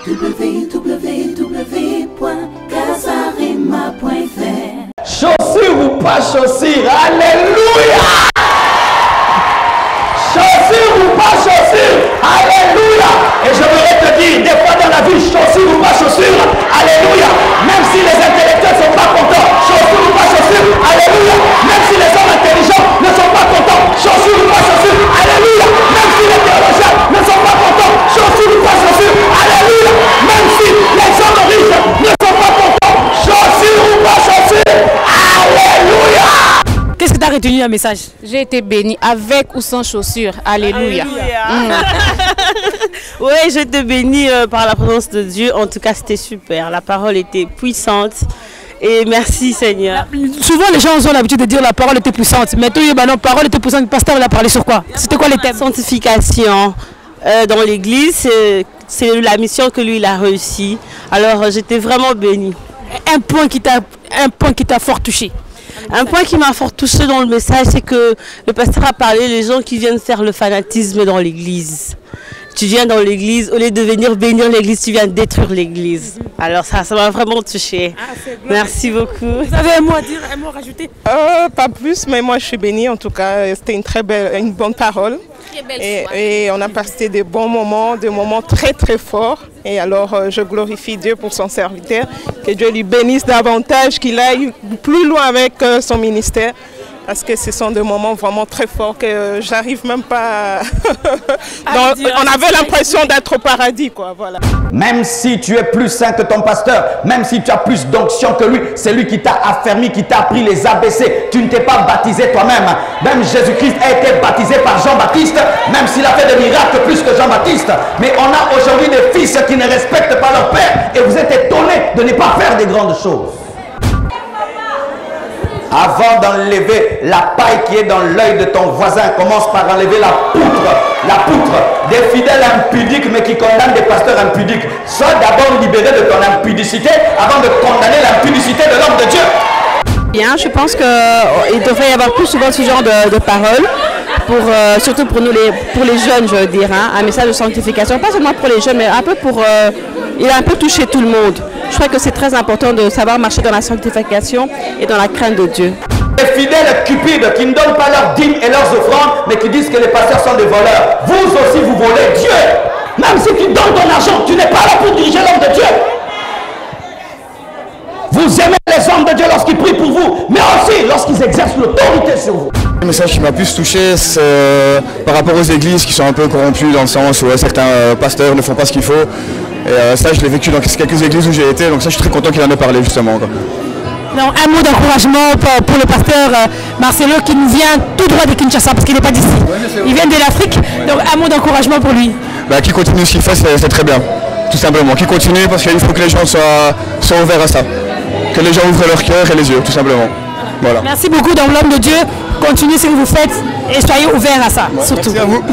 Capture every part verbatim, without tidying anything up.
w w w point casarema point f r. Chaussure ou pas chaussure, alléluia. Chaussure ou pas chaussure, alléluia. Et je voudrais te dire, des fois dans la vie, chaussure ou pas chaussure, alléluia. Même si les intellectuels ne sont pas contents, chaussure ou pas chaussure, alléluia. Même si les hommes intelligents ne sont pas contents, chaussure ou pas chaussure, alléluia. Même si les théologiens ne sont pas contents, chaussure ou pas chaussure, alléluia. Même si les hommes riches ne sont pas contents, chaussure ou pas chaussure, alléluia. Qu'est-ce que tu as retenu un message? J'ai été bénie avec ou sans chaussures. Alléluia. Alléluia. Mmh. Oui, je te bénis euh, par la présence de Dieu. En tout cas, c'était super. La parole était puissante. Et merci Seigneur. Souvent les gens ont l'habitude de dire la parole était puissante. Mais toi, bah non, la parole était puissante. Le pasteur il a parlé sur quoi? C'était quoi les thèmes? Sanctification euh, dans l'église. C'est la mission que lui il a réussi. Alors euh, j'étais vraiment bénie. Un point qui t'a un point qui t'a fort touché. Un point qui m'a fort touché dans le message, c'est que le pasteur a parlé des gens qui viennent faire le fanatisme dans l'église. Tu viens dans l'église, au lieu de venir bénir l'église, tu viens détruire l'église. Alors ça, ça m'a vraiment touché. Ah, merci beaucoup. Vous avez un mot à dire, un mot à rajouter? euh, Pas plus, mais moi je suis bénie en tout cas. C'était une très belle, une bonne parole. Très belle et, et on a passé des bons moments, des moments très très forts. Et alors euh, je glorifie Dieu pour son serviteur. Que Dieu lui bénisse davantage, qu'il aille plus loin avec euh, son ministère. Parce que ce sont des moments vraiment très forts que euh, j'arrive même pas à... Donc, on avait l'impression d'être au paradis, quoi, voilà. Même si tu es plus saint que ton pasteur, même si tu as plus d'onction que lui, c'est lui qui t'a affermi, qui t'a appris les A B C. Tu ne t'es pas baptisé toi-même. Même Jésus-Christ a été baptisé par Jean-Baptiste, même s'il a fait des miracles plus que Jean-Baptiste. Mais on a aujourd'hui des fils qui ne respectent pas leur père et vous êtes étonnés de ne pas faire des grandes choses. Avant d'enlever la paille qui est dans l'œil de ton voisin, commence par enlever la poutre, la poutre des fidèles impudiques mais qui condamnent des pasteurs impudiques. Sois d'abord libéré de ton impudicité avant de condamner l'impudicité de l'homme de Dieu. Bien, je pense qu'il devrait y avoir plus souvent ce genre de, de paroles, pour, euh, surtout pour nous, les, pour les jeunes, je veux dire, hein, un message de sanctification, pas seulement pour les jeunes, mais un peu pour... Euh, il a un peu touché tout le monde. Je crois que c'est très important de savoir marcher dans la sanctification et dans la crainte de Dieu. Les fidèles cupides qui ne donnent pas leurs dîmes et leurs offrandes, mais qui disent que les pasteurs sont des voleurs. Vous aussi, vous volez Dieu. Même si tu donnes ton argent, tu n'es pas là pour diriger l'homme de Dieu. Vous aimez les hommes de Dieu lorsqu'ils prient pour vous, mais aussi lorsqu'ils exercent l'autorité sur vous. Le message qui m'a plus touché, c'est euh, par rapport aux églises qui sont un peu corrompues dans le sens où euh, certains euh, pasteurs ne font pas ce qu'il faut. Et euh, ça, je l'ai vécu dans quelques églises où j'ai été, donc ça, je suis très content qu'il en ait parlé justement, quoi. Donc, un mot d'encouragement pour, pour le pasteur euh, Marcelo qui nous vient tout droit de Kinshasa parce qu'il n'est pas d'ici. Ouais, il vient de l'Afrique, donc un mot d'encouragement pour lui. Bah, qu'il continue ce qu'il fait, c'est très bien, tout simplement. Qu'il continue parce qu'il faut que les gens soient, soient ouverts à ça. Que les gens ouvrent leur cœur et les yeux, tout simplement. Voilà. Merci beaucoup, donc l'homme de Dieu. Continuez ce que vous faites et soyez ouverts à ça, ouais, surtout. Merci à vous.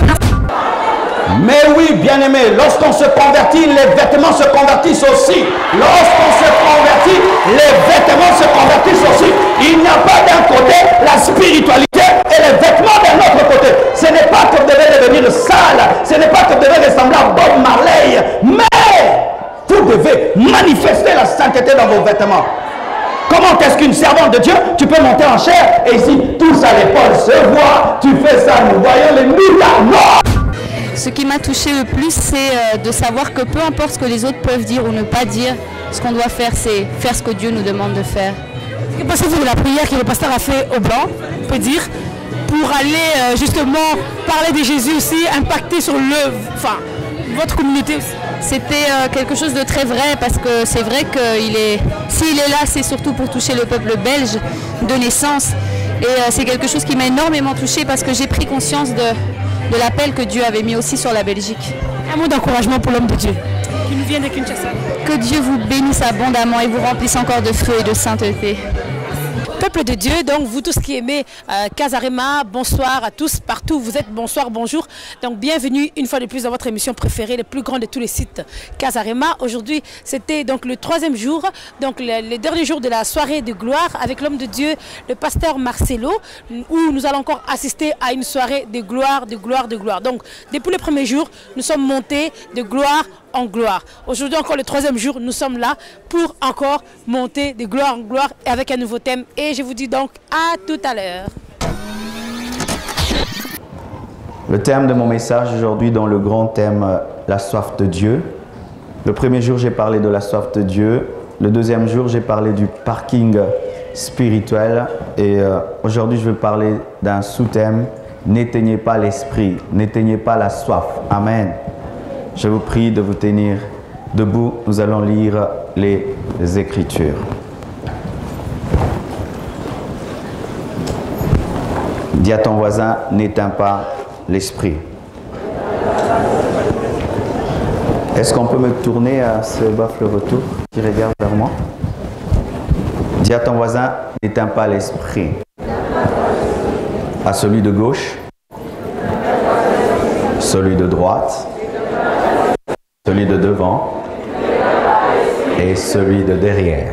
Mais oui, bien-aimé, lorsqu'on se convertit, les vêtements se convertissent aussi. Lorsqu'on se convertit, les vêtements se convertissent aussi. Il n'y a pas d'un côté la spiritualité et les vêtements d'un autre côté. Ce n'est pas que vous devez devenir sale, ce n'est pas que vous devez ressembler à Bob Marley, mais vous devez manifester la sainteté dans vos vêtements. Comment est-ce qu'une servante de Dieu, tu peux monter en chair et ici, tous à l'épaule se voient, tu fais ça, nous voyons les milliards noirs. Ce qui m'a touché le plus, c'est de savoir que peu importe ce que les autres peuvent dire ou ne pas dire, ce qu'on doit faire, c'est faire ce que Dieu nous demande de faire. Que pensez-vous de la prière que le pasteur a fait au blanc, on peut dire, pour aller justement parler de Jésus aussi, impacter sur le, enfin, votre communauté aussi? C'était euh, quelque chose de très vrai parce que c'est vrai qu'il est, s'il est là, c'est surtout pour toucher le peuple belge de naissance. Et euh, c'est quelque chose qui m'a énormément touchée parce que j'ai pris conscience de, de l'appel que Dieu avait mis aussi sur la Belgique. Un mot d'encouragement pour l'homme de Dieu qui nous vient de Kinshasa. Que Dieu vous bénisse abondamment et vous remplisse encore de fruits et de sainteté. Peuple de Dieu, donc vous tous qui aimez euh, Casarema, bonsoir à tous, partout où vous êtes, bonsoir, bonjour. Donc bienvenue une fois de plus dans votre émission préférée, le plus grand de tous les sites Casarema. Aujourd'hui, c'était donc le troisième jour, donc le, le dernier jour de la soirée de gloire avec l'homme de Dieu, le pasteur Marcelo, où nous allons encore assister à une soirée de gloire, de gloire, de gloire. Donc depuis le premier jour, nous sommes montés de gloire en gloire. Aujourd'hui encore le troisième jour, nous sommes là pour encore monter de gloire en gloire avec un nouveau thème. Et je vous dis donc à tout à l'heure. Le thème de mon message aujourd'hui, dans le grand thème, la soif de Dieu. Le premier jour, j'ai parlé de la soif de Dieu. Le deuxième jour, j'ai parlé du parking spirituel. Et euh, aujourd'hui, je vais parler d'un sous-thème. N'éteignez pas l'esprit, n'éteignez pas la soif. Amen. Je vous prie de vous tenir debout. Nous allons lire les Écritures. Dis à ton voisin, n'éteins pas l'esprit. Est-ce qu'on peut me tourner à ce baffle retour qui regarde vers moi? Dis à ton voisin, n'éteins pas l'esprit. À celui de gauche, celui de droite, celui de devant et celui de derrière.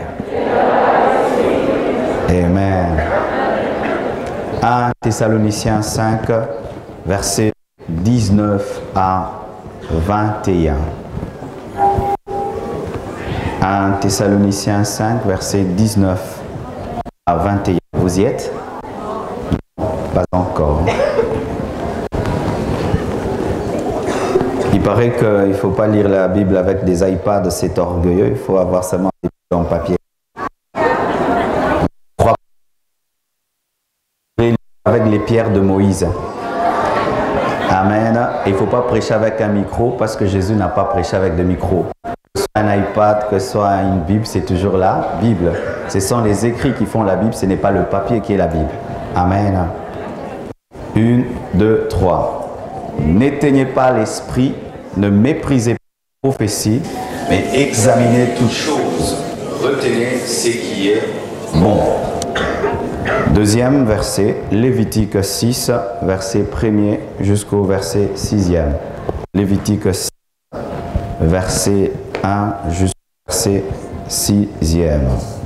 Amen. un Thessaloniciens cinq, versets dix-neuf à vingt et un. un Thessaloniciens cinq, versets dix-neuf à vingt et un. Vous y êtes? Pas encore. Il paraît qu'il ne faut pas lire la Bible avec des iPads, c'est orgueilleux. Il faut avoir seulement des Bibles en papier. Avec les pierres de Moïse. Amen. Il ne faut pas prêcher avec un micro parce que Jésus n'a pas prêché avec des micros. Que ce soit un iPad, que ce soit une Bible, c'est toujours la Bible. Ce sont les écrits qui font la Bible, ce n'est pas le papier qui est la Bible. Amen. Une, deux, trois. N'éteignez pas l'esprit, ne méprisez pas la prophétie, mais examinez toutes choses. Retenez ce qui est bon. Deuxième verset, Lévitique six, verset premier jusqu'au verset sixième. Lévitique six, verset un jusqu'au verset sixième.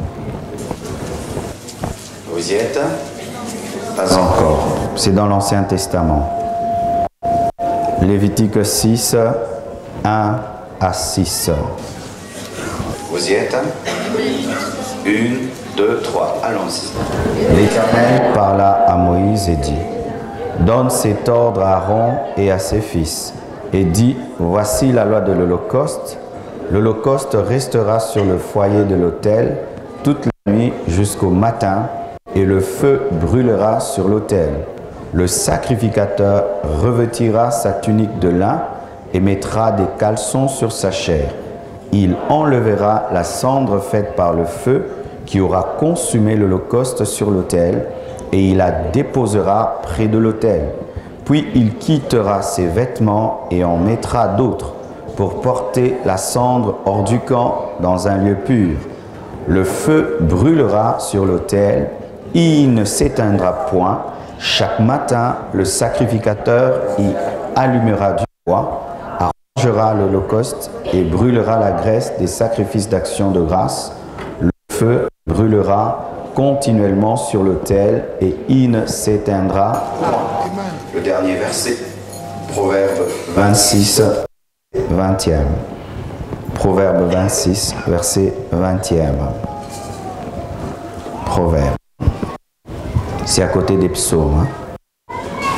Vous y êtes? Pas encore. C'est dans l'Ancien Testament. Lévitique six, un à six. Vous y êtes? Une, deux, trois. Allons-y. L'Éternel parla à Moïse et dit, donne cet ordre à Aaron et à ses fils, et dit, voici la loi de l'Holocauste. L'Holocauste restera sur le foyer de l'autel toute la nuit jusqu'au matin, et le feu brûlera sur l'autel. Le sacrificateur revêtira sa tunique de lin et mettra des caleçons sur sa chair. Il enlèvera la cendre faite par le feu qui aura consumé l'holocauste sur l'autel et il la déposera près de l'autel. Puis il quittera ses vêtements et en mettra d'autres pour porter la cendre hors du camp dans un lieu pur. Le feu brûlera sur l'autel, il ne s'éteindra point. Chaque matin, le sacrificateur y allumera du bois, arrangera l'holocauste et brûlera la graisse des sacrifices d'action de grâce. Le feu brûlera continuellement sur l'autel et il ne s'éteindra point. Le dernier verset, Proverbe vingt-six, vingtième. Proverbe vingt-six, verset vingtième. Proverbe. C'est à côté des psaumes. Hein.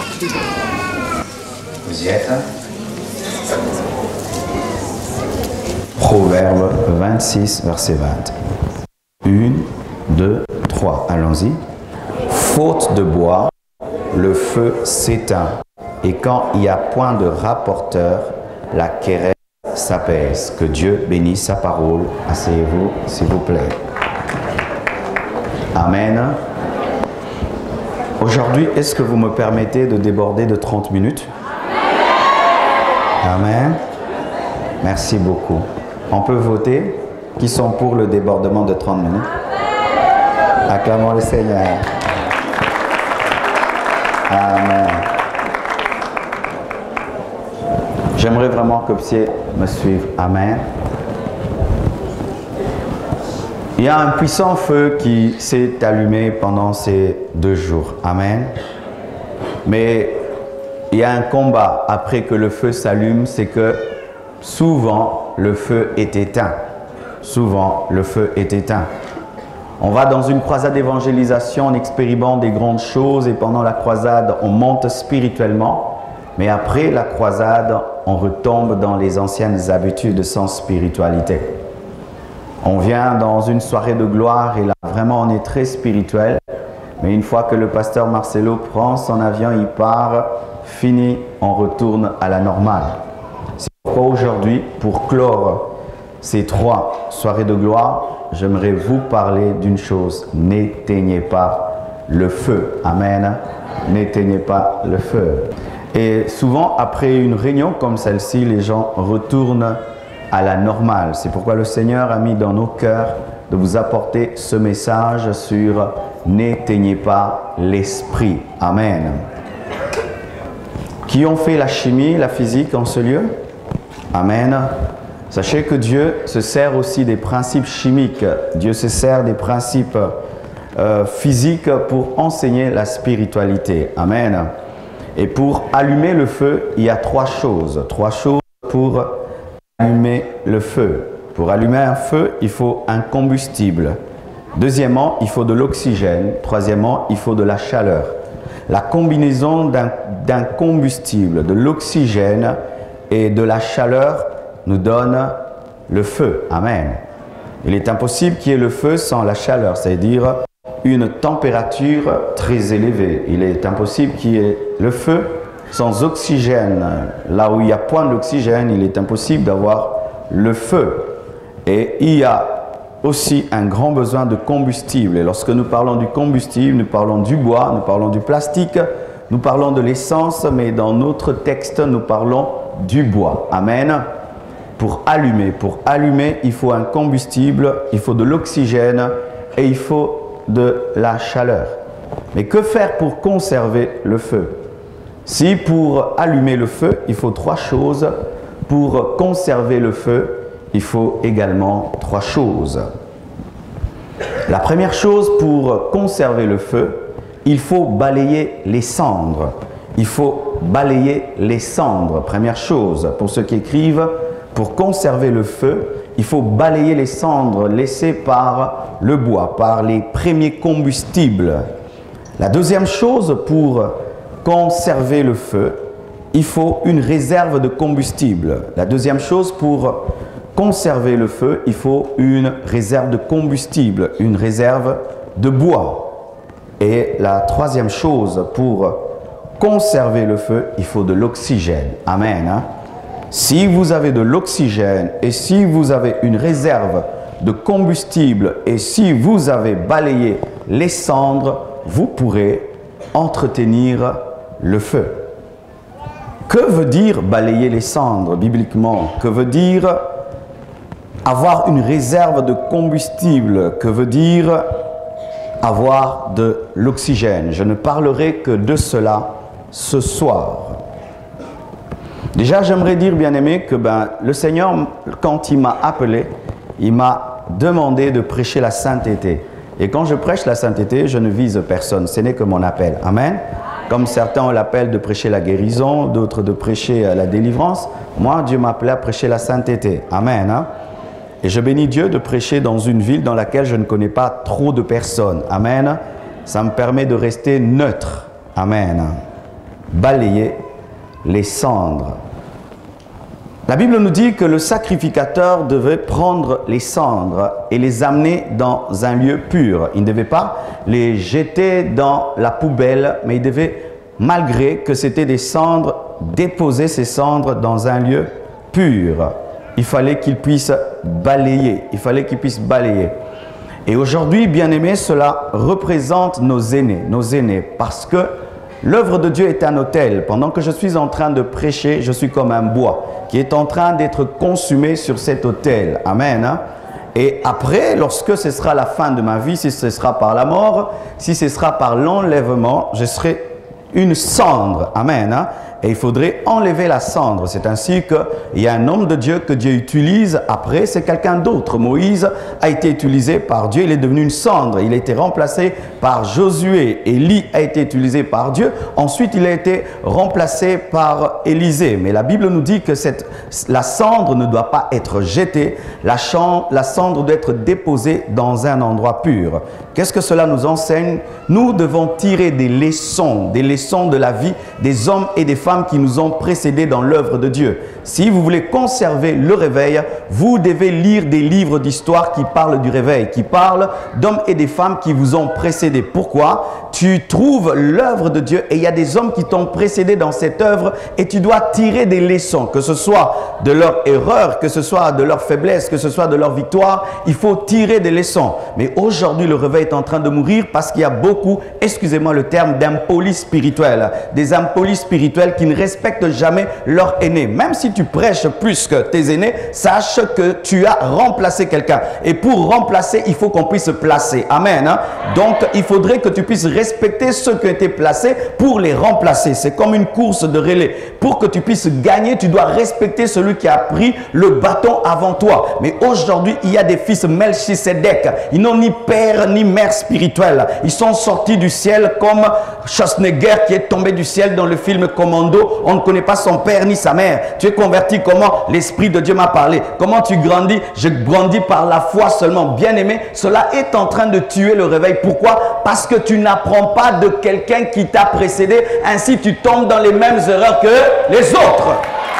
Vous y êtes? Proverbe vingt-six, verset vingt. Une, deux, trois. Allons-y. Faute de bois, le feu s'éteint. Et quand il n'y a point de rapporteur, la querelle s'apaise. Que Dieu bénisse sa parole. Asseyez-vous, s'il vous plaît. Amen. Aujourd'hui, est-ce que vous me permettez de déborder de trente minutes? Amen. Merci beaucoup. On peut voter. Qui sont pour le débordement de trente minutes? Acclamons le Seigneur. Amen. J'aimerais vraiment que vous puissiez me suivre. Amen. Il y a un puissant feu qui s'est allumé pendant ces deux jours. Amen. Mais il y a un combat après que le feu s'allume, c'est que souvent, le feu est éteint. Souvent, le feu est éteint. On va dans une croisade d'évangélisation, on expérimente des grandes choses et pendant la croisade, on monte spirituellement. Mais après la croisade, on retombe dans les anciennes habitudes sans spiritualité. On vient dans une soirée de gloire et là, vraiment, on est très spirituel. Mais une fois que le pasteur Marcelo prend son avion, il part, fini, on retourne à la normale. C'est pourquoi aujourd'hui, pour clore ces trois soirées de gloire, j'aimerais vous parler d'une chose. N'éteignez pas le feu. Amen. N'éteignez pas le feu. Et souvent, après une réunion comme celle-ci, les gens retournent à la normale. C'est pourquoi le Seigneur a mis dans nos cœurs de vous apporter ce message sur n'éteignez pas l'esprit. Amen. Qui ont fait la chimie, la physique en ce lieu? Amen. Sachez que Dieu se sert aussi des principes chimiques. Dieu se sert des principes euh, physiques pour enseigner la spiritualité. Amen. Et pour allumer le feu, il y a trois choses. Trois choses pour allumer le feu. Pour allumer un feu, il faut un combustible. Deuxièmement, il faut de l'oxygène. Troisièmement, il faut de la chaleur. La combinaison d'un d'un combustible, de l'oxygène et de la chaleur nous donne le feu. Amen. Il est impossible qu'il y ait le feu sans la chaleur, c'est-à-dire une température très élevée. Il est impossible qu'il y ait le feu sans oxygène. Là où il y a point d'oxygène, il est impossible d'avoir le feu. Et il y a aussi un grand besoin de combustible. Et lorsque nous parlons du combustible, nous parlons du bois, nous parlons du plastique, nous parlons de l'essence, mais dans notre texte, nous parlons du bois. Amen. Pour allumer, pour allumer, il faut un combustible, il faut de l'oxygène et il faut de la chaleur. Mais que faire pour conserver le feu? Si pour allumer le feu, il faut trois choses, pour conserver le feu, il faut également trois choses. La première chose, pour conserver le feu, il faut balayer les cendres. Il faut balayer les cendres. Première chose, pour ceux qui écrivent, pour conserver le feu, il faut balayer les cendres laissées par le bois, par les premiers combustibles. La deuxième chose, pour conserver le feu, il faut une réserve de combustible. La deuxième chose, pour conserver le feu, il faut une réserve de combustible, une réserve de bois. Et la troisième chose, pour conserver le feu, il faut de l'oxygène. Amen. Hein? Si vous avez de l'oxygène et si vous avez une réserve de combustible et si vous avez balayé les cendres, vous pourrez entretenir le feu. Que veut dire balayer les cendres bibliquement? Que veut dire avoir une réserve de combustible? Que veut dire avoir de l'oxygène? Je ne parlerai que de cela ce soir. Déjà, j'aimerais dire, bien-aimé, que ben, le Seigneur, quand il m'a appelé, il m'a demandé de prêcher la sainteté. Et quand je prêche la sainteté, je ne vise personne, ce n'est que mon appel. Amen. Comme certains ont l'appel de prêcher la guérison, d'autres de prêcher la délivrance, moi, Dieu m'a appelé à prêcher la sainteté. Amen. Hein? Et je bénis Dieu de prêcher dans une ville dans laquelle je ne connais pas trop de personnes. Amen. Ça me permet de rester neutre. Amen. Balayer les cendres. La Bible nous dit que le sacrificateur devait prendre les cendres et les amener dans un lieu pur. Il ne devait pas les jeter dans la poubelle, mais il devait, malgré que c'était des cendres, déposer ces cendres dans un lieu pur. Il fallait qu'il puisse balayer. Il fallait qu'il puisse balayer. Et aujourd'hui, bien-aimés, cela représente nos aînés, nos aînés, parce que l'œuvre de Dieu est un autel. Pendant que je suis en train de prêcher, je suis comme un bois qui est en train d'être consumé sur cet autel. Amen. Hein? Et après, lorsque ce sera la fin de ma vie, si ce sera par la mort, si ce sera par l'enlèvement, je serai une cendre. Amen. Hein? et il faudrait enlever la cendre. C'est ainsi qu'il y a un homme de Dieu que Dieu utilise. Après, c'est quelqu'un d'autre. Moïse a été utilisé par Dieu, il est devenu une cendre. Il a été remplacé par Josué. Élie a été utilisé par Dieu. Ensuite, il a été remplacé par Élisée. Mais la Bible nous dit que cette, la cendre ne doit pas être jetée. La, champ, la cendre doit être déposée dans un endroit pur. Qu'est-ce que cela nous enseigne? Nous devons tirer des leçons, des leçons de la vie des hommes et des femmes qui nous ont précédés dans l'œuvre de Dieu. Si vous voulez conserver le réveil, vous devez lire des livres d'histoire qui parlent du réveil, qui parlent d'hommes et des femmes qui vous ont précédés. Pourquoi? Tu trouves l'œuvre de Dieu et il y a des hommes qui t'ont précédé dans cette œuvre et tu dois tirer des leçons, que ce soit de leur erreur, que ce soit de leur faiblesse, que ce soit de leur victoire. Il faut tirer des leçons. Mais aujourd'hui, le réveil est en train de mourir parce qu'il y a beaucoup, excusez-moi le terme, d'impolis spirituels. Des impolis spirituels qui ne respectent jamais leurs aînés. Même si tu prêches plus que tes aînés, sache que tu as remplacé quelqu'un. Et pour remplacer, il faut qu'on puisse placer. Amen. Hein? Donc, il faudrait que tu puisses respecter ceux qui ont été placés pour les remplacer. C'est comme une course de relais. Pour que tu puisses gagner, tu dois respecter celui qui a pris le bâton avant toi. Mais aujourd'hui, il y a des fils Melchisedec. Ils n'ont ni père ni mère spirituelle. Ils sont sortis du ciel comme Schwarzenegger qui est tombé du ciel dans le film Commando. On ne connaît pas son père ni sa mère. Tu es converti comment? L'Esprit de Dieu m'a parlé. Comment tu grandis? Je grandis par la foi seulement. Bien aimé, cela est en train de tuer le réveil. Pourquoi? Parce que tu n'apprends pas de quelqu'un qui t'a précédé. Ainsi, tu tombes dans les mêmes erreurs que les autres.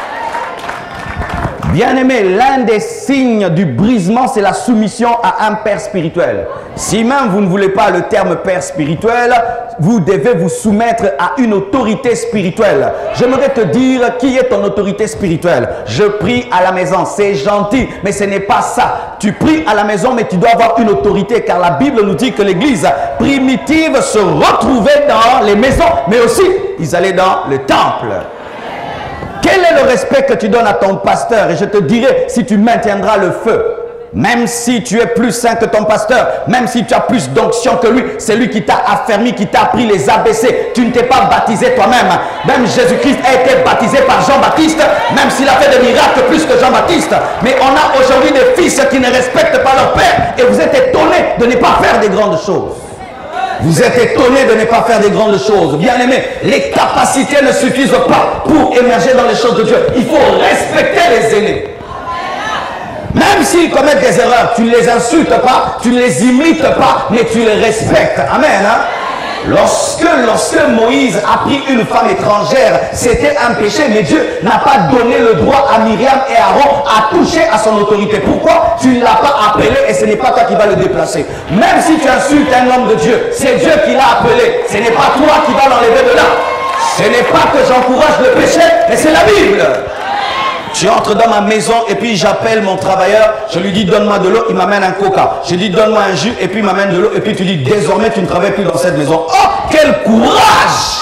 Bien-aimé, l'un des signes du brisement, c'est la soumission à un père spirituel. Si même vous ne voulez pas le terme père spirituel, vous devez vous soumettre à une autorité spirituelle. J'aimerais te dire qui est ton autorité spirituelle. Je prie à la maison, c'est gentil, mais ce n'est pas ça. Tu pries à la maison, mais tu dois avoir une autorité, car la Bible nous dit que l'église primitive se retrouvait dans les maisons, mais aussi ils allaient dans le temple. Quel est le respect que tu donnes à ton pasteur? Et je te dirai si tu maintiendras le feu. Même si tu es plus saint que ton pasteur, même si tu as plus d'onction que lui, c'est lui qui t'a affermi, qui t'a appris les A B C. Tu ne t'es pas baptisé toi-même. Même Jésus-Christ a été baptisé par Jean-Baptiste, même s'il a fait des miracles plus que Jean-Baptiste. Mais on a aujourd'hui des fils qui ne respectent pas leur père et vous êtes étonnés de ne pas faire des grandes choses. Vous êtes étonnés de ne pas faire des grandes choses. Bien aimé, les capacités ne suffisent pas pour émerger dans les choses de Dieu. Il faut respecter les aînés. Même s'ils commettent des erreurs, tu ne les insultes pas, tu ne les imites pas, mais tu les respectes. Amen. Hein? Lorsque, lorsque Moïse a pris une femme étrangère, c'était un péché, mais Dieu n'a pas donné le droit à Myriam et Aaron à toucher à son autorité. Pourquoi? Tu ne l'as pas appelé et ce n'est pas toi qui vas le déplacer. Même si tu insultes un homme de Dieu, c'est Dieu qui l'a appelé. Ce n'est pas toi qui vas l'enlever de là. Ce n'est pas que j'encourage le péché, mais c'est la Bible. Tu entres dans ma maison et puis j'appelle mon travailleur, je lui dis donne-moi de l'eau, il m'amène un coca. Je dis donne-moi un jus et puis il m'amène de l'eau et puis tu dis désormais tu ne travailles plus dans cette maison. Oh, quel courage!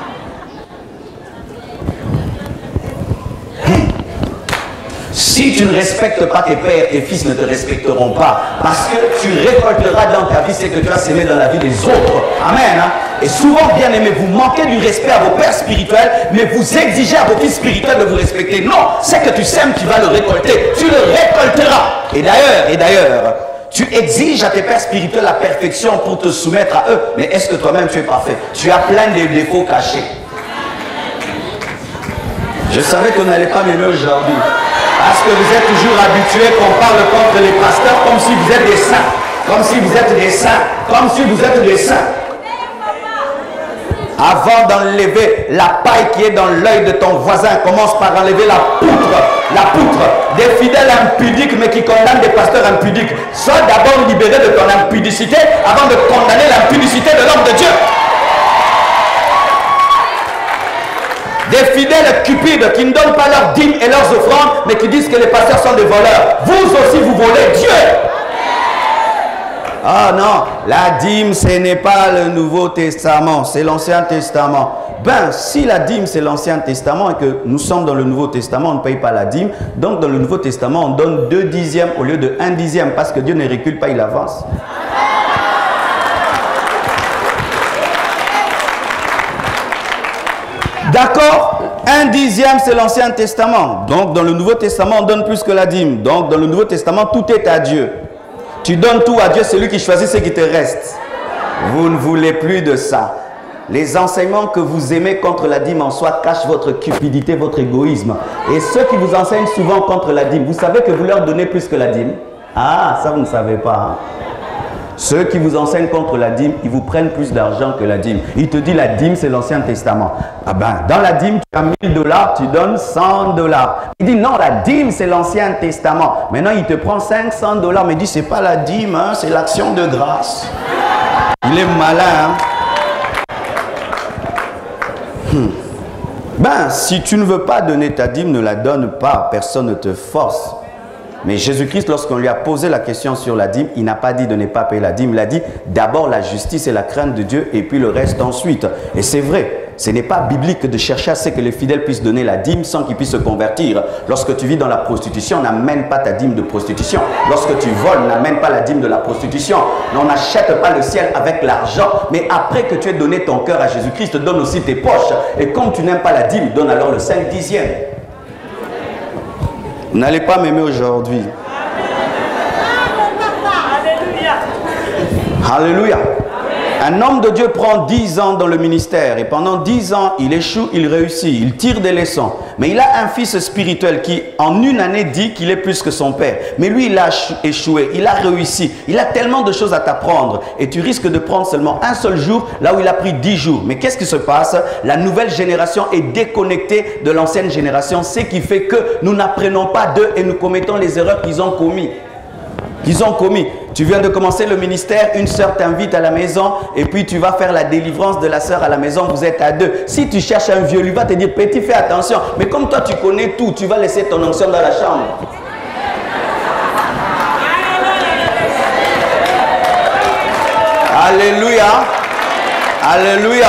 Si tu ne respectes pas tes pères, tes fils ne te respecteront pas. Parce que tu récolteras dans ta vie ce que tu as sémé dans la vie des autres. Amen. Hein? Et souvent, bien aimé, vous manquez du respect à vos pères spirituels, mais vous exigez à vos fils spirituels de vous respecter. Non, c'est que tu sèmes, tu vas le récolter. Tu le récolteras. Et d'ailleurs, et d'ailleurs, tu exiges à tes pères spirituels la perfection pour te soumettre à eux. Mais est-ce que toi-même tu es parfait? Tu as plein de défauts cachés. Je savais qu'on n'allait pas m'aimer aujourd'hui. Parce que vous êtes toujours habitués qu'on parle contre les pasteurs comme si vous êtes des saints. Comme si vous êtes des saints. Comme si vous êtes des saints. Avant d'enlever la paille qui est dans l'œil de ton voisin, commence par enlever la poutre. La poutre des fidèles impudiques mais qui condamnent des pasteurs impudiques. Sois d'abord libéré de ton impudicité avant de condamner l'impudicité de l'homme de Dieu. Des fidèles cupides qui ne donnent pas leurs dîmes et leurs offrandes, mais qui disent que les pasteurs sont des voleurs. Vous aussi, vous volez Dieu. Ah non, la dîme, ce n'est pas le Nouveau Testament, c'est l'Ancien Testament. Ben, si la dîme, c'est l'Ancien Testament et que nous sommes dans le Nouveau Testament, on ne paye pas la dîme. Donc, dans le Nouveau Testament, on donne deux dixièmes au lieu de un dixième parce que Dieu ne recule pas, il avance. D'accord? Un dixième, c'est l'Ancien Testament. Donc, dans le Nouveau Testament, on donne plus que la dîme. Donc, dans le Nouveau Testament, tout est à Dieu. Tu donnes tout à Dieu, c'est lui qui choisit ce qui te reste. Vous ne voulez plus de ça. Les enseignements que vous aimez contre la dîme en soi cachent votre cupidité, votre égoïsme. Et ceux qui vous enseignent souvent contre la dîme, vous savez que vous leur donnez plus que la dîme? Ah, ça vous ne savez pas. Hein? Ceux qui vous enseignent contre la dîme, ils vous prennent plus d'argent que la dîme. Il te dit la dîme, c'est l'Ancien Testament. Ah ben, dans la dîme, tu as mille dollars, tu donnes cent dollars. Il dit non, la dîme, c'est l'Ancien Testament. Maintenant, il te prend cinq cents dollars, mais il dit, c'est pas la dîme, hein, c'est l'action de grâce. Il est malin, hein? Hmm. Ben, si tu ne veux pas donner ta dîme, ne la donne pas. Personne ne te force. Mais Jésus-Christ, lorsqu'on lui a posé la question sur la dîme, il n'a pas dit de ne pas payer la dîme. Il a dit d'abord la justice et la crainte de Dieu et puis le reste ensuite. Et c'est vrai. Ce n'est pas biblique de chercher à ce que les fidèles puissent donner la dîme sans qu'ils puissent se convertir. Lorsque tu vis dans la prostitution, n'amène pas ta dîme de prostitution. Lorsque tu voles, n'amène pas la dîme de la prostitution. On n'achète pas le ciel avec l'argent. Mais après que tu aies donné ton cœur à Jésus-Christ, donne aussi tes poches. Et comme tu n'aimes pas la dîme, donne alors le cinq dixième. Vous n'allez pas m'aimer aujourd'hui. Alléluia. Un homme de Dieu prend dix ans dans le ministère et pendant dix ans, il échoue, il réussit, il tire des leçons. Mais il a un fils spirituel qui, en une année, dit qu'il est plus que son père. Mais lui, il a échoué, il a réussi. Il a tellement de choses à t'apprendre et tu risques de prendre seulement un seul jour là où il a pris dix jours. Mais qu'est-ce qui se passe? La nouvelle génération est déconnectée de l'ancienne génération, ce qui fait que nous n'apprenons pas d'eux et nous commettons les erreurs qu'ils ont commises. Qu'ils ont commis. Tu viens de commencer le ministère, une sœur t'invite à la maison et puis tu vas faire la délivrance de la sœur à la maison, vous êtes à deux. Si tu cherches un vieux, lui va te dire, petit, fais attention. Mais comme toi tu connais tout, tu vas laisser ton onction dans la chambre. Alléluia. Alléluia.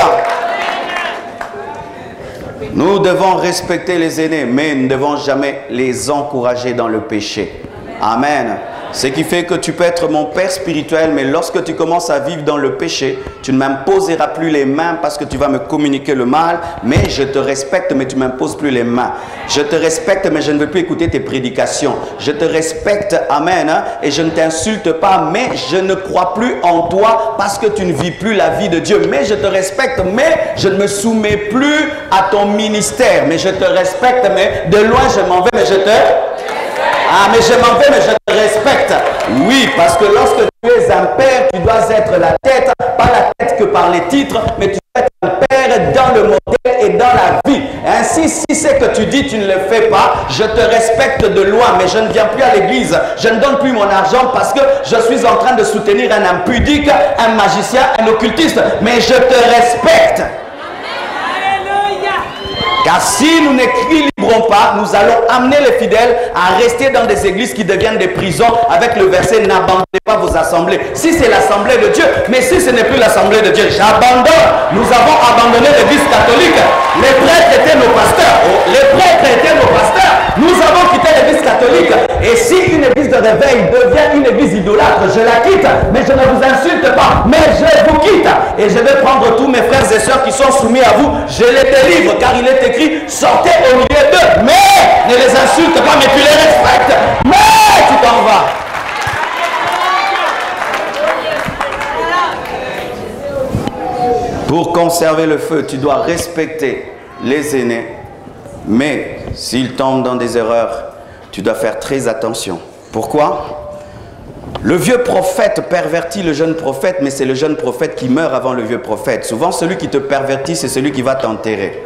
Nous devons respecter les aînés, mais nous ne devons jamais les encourager dans le péché. Amen. Ce qui fait que tu peux être mon père spirituel, mais lorsque tu commences à vivre dans le péché, tu ne m'imposeras plus les mains parce que tu vas me communiquer le mal, mais je te respecte, mais tu ne m'imposes plus les mains. Je te respecte, mais je ne veux plus écouter tes prédications. Je te respecte, amen, hein, et je ne t'insulte pas, mais je ne crois plus en toi parce que tu ne vis plus la vie de Dieu. Mais je te respecte, mais je ne me soumets plus à ton ministère. Mais je te respecte, mais de loin je m'en vais, mais je te... Ah, mais je m'en vais, mais je te respecte. Oui, parce que lorsque tu es un père, tu dois être la tête, pas la tête que par les titres, mais tu dois être un père dans le modèle et dans la vie. Ainsi, si c'est que tu dis, tu ne le fais pas, je te respecte de loin, mais je ne viens plus à l'église. Je ne donne plus mon argent parce que je suis en train de soutenir un impudique, un magicien, un occultiste. Mais je te respecte. Car si nous n'équilibrons pas, nous allons amener les fidèles à rester dans des églises qui deviennent des prisons avec le verset « N'abandonnez pas vos assemblées ». Si c'est l'assemblée de Dieu, mais si ce n'est plus l'assemblée de Dieu, j'abandonne. Nous avons abandonné l'église catholique. Les prêtres étaient nos pasteurs. Les prêtres étaient nos pasteurs. Nous avons quitté l'église catholique. Et si une église de réveil devient une église idolâtre, je la quitte. Mais je ne vous insulte pas. Mais je vous quitte. Et je vais prendre tous mes frères et sœurs qui sont soumis à vous. Je les délivre car il est écrit. Sortez au milieu d'eux, mais ne les insulte pas, mais tu les respectes, mais tu t'en vas. Pour conserver le feu, tu dois respecter les aînés, mais s'ils tombent dans des erreurs, tu dois faire très attention. Pourquoi? Le vieux prophète pervertit le jeune prophète, mais c'est le jeune prophète qui meurt avant le vieux prophète. Souvent, celui qui te pervertit, c'est celui qui va t'enterrer.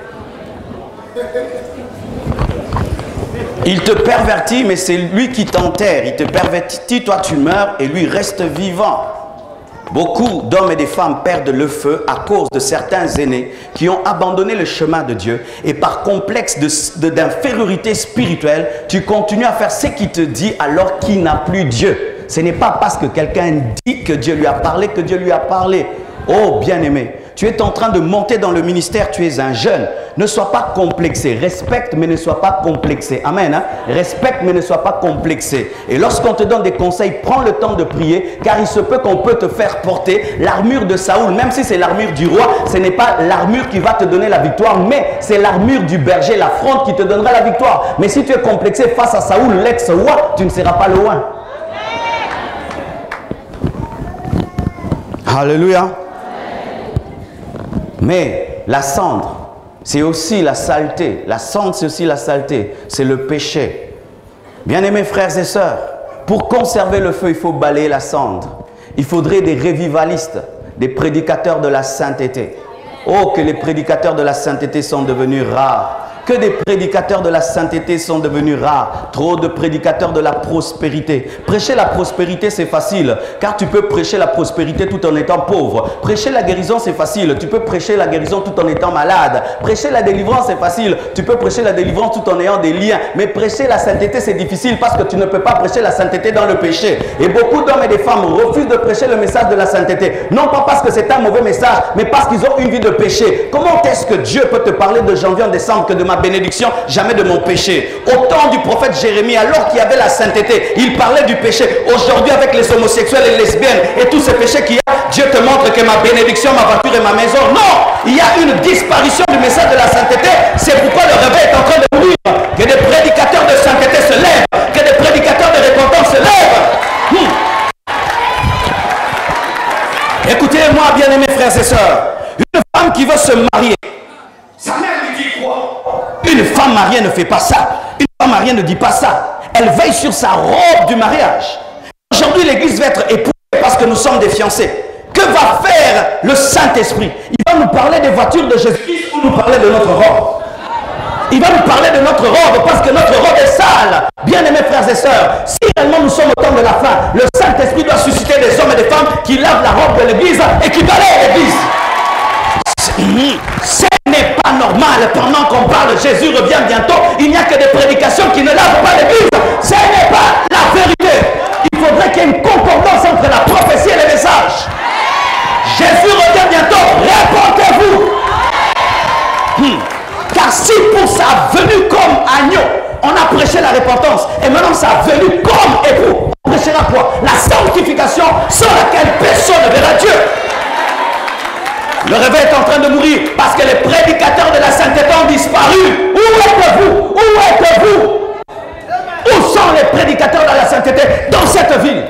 Il te pervertit, mais c'est lui qui t'enterre. Il te pervertit, toi tu meurs et lui reste vivant. Beaucoup d'hommes et de femmes perdent le feu à cause de certains aînés qui ont abandonné le chemin de Dieu. Et par complexe d'infériorité spirituelle, tu continues à faire ce qu'il te dit alors qu'il n'a plus Dieu. Ce n'est pas parce que quelqu'un dit que Dieu lui a parlé que Dieu lui a parlé. Oh bien-aimé, Tu es en train de monter dans le ministère, tu es un jeune. Ne sois pas complexé. Respecte, mais ne sois pas complexé. Amen. Hein? Respecte, mais ne sois pas complexé. Et lorsqu'on te donne des conseils, prends le temps de prier, car il se peut qu'on peut te faire porter l'armure de Saoul. Même si c'est l'armure du roi, ce n'est pas l'armure qui va te donner la victoire, mais c'est l'armure du berger, la fronde qui te donnera la victoire. Mais si tu es complexé face à Saoul, l'ex-roi, tu ne seras pas loin. Alléluia. Mais la cendre, c'est aussi la saleté. La cendre, c'est aussi la saleté. C'est le péché. Bien-aimés frères et sœurs, pour conserver le feu, il faut balayer la cendre. Il faudrait des révivalistes, des prédicateurs de la sainteté. Oh, que les prédicateurs de la sainteté sont devenus rares. Que des prédicateurs de la sainteté sont devenus rares. Trop de prédicateurs de la prospérité. Prêcher la prospérité, c'est facile, car tu peux prêcher la prospérité tout en étant pauvre. Prêcher la guérison, c'est facile. Tu peux prêcher la guérison tout en étant malade. Prêcher la délivrance, c'est facile. Tu peux prêcher la délivrance tout en ayant des liens. Mais prêcher la sainteté, c'est difficile parce que tu ne peux pas prêcher la sainteté dans le péché. Et beaucoup d'hommes et de femmes refusent de prêcher le message de la sainteté. Non pas parce que c'est un mauvais message, mais parce qu'ils ont une vie de péché. Comment est-ce que Dieu peut te parler de janvier en décembre que de ma bénédiction, jamais de mon péché? Au temps du prophète Jérémie, alors qu'il y avait la sainteté, il parlait du péché. Aujourd'hui, avec les homosexuels et les lesbiennes et tous ces péchés qu'il y a, Dieu te montre que ma bénédiction, ma voiture et ma maison. Non, il y a une disparition du message de la sainteté. C'est pourquoi le réveil est en train de mourir. Que des prédicateurs de sainteté se lèvent, que des prédicateurs de repentance se lèvent. Hmm. Écoutez-moi, bien-aimés frères et sœurs, une femme qui veut se marier, sa mère lui dit quoi? Une femme mariée ne fait pas ça. Une femme mariée ne dit pas ça. Elle veille sur sa robe du mariage. Aujourd'hui, l'église va être épousée parce que nous sommes des fiancés. Que va faire le Saint-Esprit? Il va nous parler des voitures de Jésus-Christ ou nous parler de notre robe? Il va nous parler de notre robe parce que notre robe est sale. Bien-aimés frères et sœurs, si réellement nous sommes au temps de la fin, le Saint-Esprit doit susciter des hommes et des femmes qui lavent la robe de l'église et qui balayent l'église. Ce n'est pas normal. Pendant qu'on parle, Jésus revient bientôt. Il n'y a que des prédications qui ne lavent pas l'église. Ce n'est pas la vérité. Il faudrait qu'il y ait une concordance entre la prophétie et les messages. Jésus revient bientôt. Répondez-vous. Hmm. Car si pour sa venue comme agneau, on a prêché la repentance, et maintenant sa venue comme époux, on prêchera quoi? La sanctification sans laquelle personne ne verra Dieu. Le réveil est en train de mourir parce que les prédicateurs de la sainteté ont disparu. Où êtes-vous? Où êtes-vous? Où sont les prédicateurs de la sainteté dans cette ville?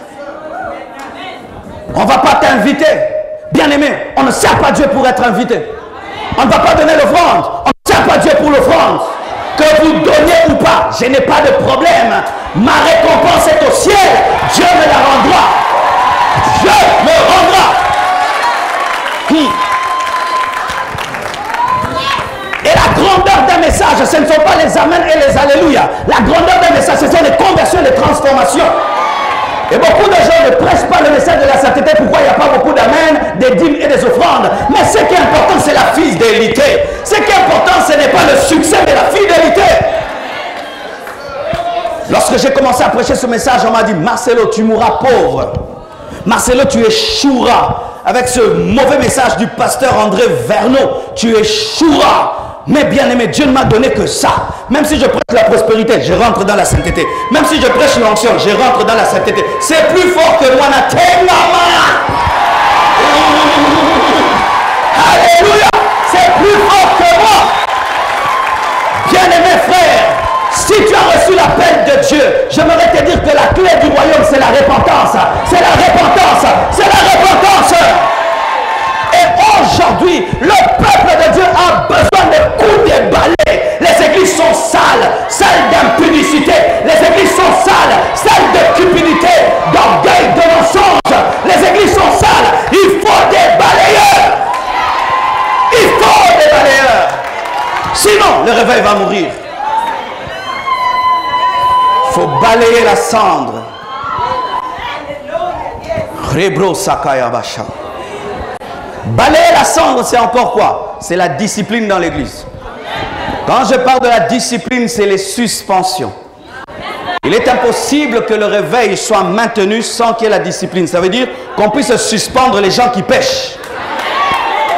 On ne va pas t'inviter. Bien-aimé, on ne sert pas Dieu pour être invité. On ne va pas donner l'offrande. On ne sert pas Dieu pour l'offrande. Que vous donniez ou pas, je n'ai pas de problème. Ma récompense est au ciel. Dieu me la rendra. Dieu me rendra. Et la grandeur d'un message, ce ne sont pas les amens et les alléluia. La grandeur d'un message, ce sont les conversions et les transformations. Et beaucoup de gens ne prêchent pas le message de la sainteté. Pourquoi il n'y a pas beaucoup d'amens, des dîmes et des offrandes? Mais ce qui est important, c'est la fidélité. Ce qui est important, ce n'est pas le succès, mais la fidélité. Lorsque j'ai commencé à prêcher ce message, on m'a dit: Marcelo, tu mourras pauvre. Marcelo, tu échoueras. Avec ce mauvais message du pasteur André Verneau, tu échoueras. Mais bien aimé, Dieu ne m'a donné que ça. Même si je prêche la prospérité, je rentre dans la sainteté. Même si je prêche l'onction, je rentre dans la sainteté. C'est plus fort que moi. Alléluia. C'est plus fort que moi. Bien-aimé frère, si tu as reçu l'appel de Dieu, j'aimerais te dire que la clé du royaume, c'est la repentance. C'est la repentance. C'est la repentance. Et aujourd'hui, le peuple de Dieu a besoin de coups de balai. Les églises sont sales, sales d'impudicité. Les églises sont sales, sales de cupidité, d'orgueil, de mensonge. Les églises sont sales. Il faut des balayeurs. Il faut des balayeurs. Sinon, le réveil va mourir. Il faut balayer la cendre. Rebro Sakaya Bacha. Balayer la cendre, c'est encore quoi? C'est la discipline dans l'église. Quand je parle de la discipline, c'est les suspensions. Il est impossible que le réveil soit maintenu sans qu'il y ait la discipline. Ça veut dire qu'on puisse suspendre les gens qui pêchent.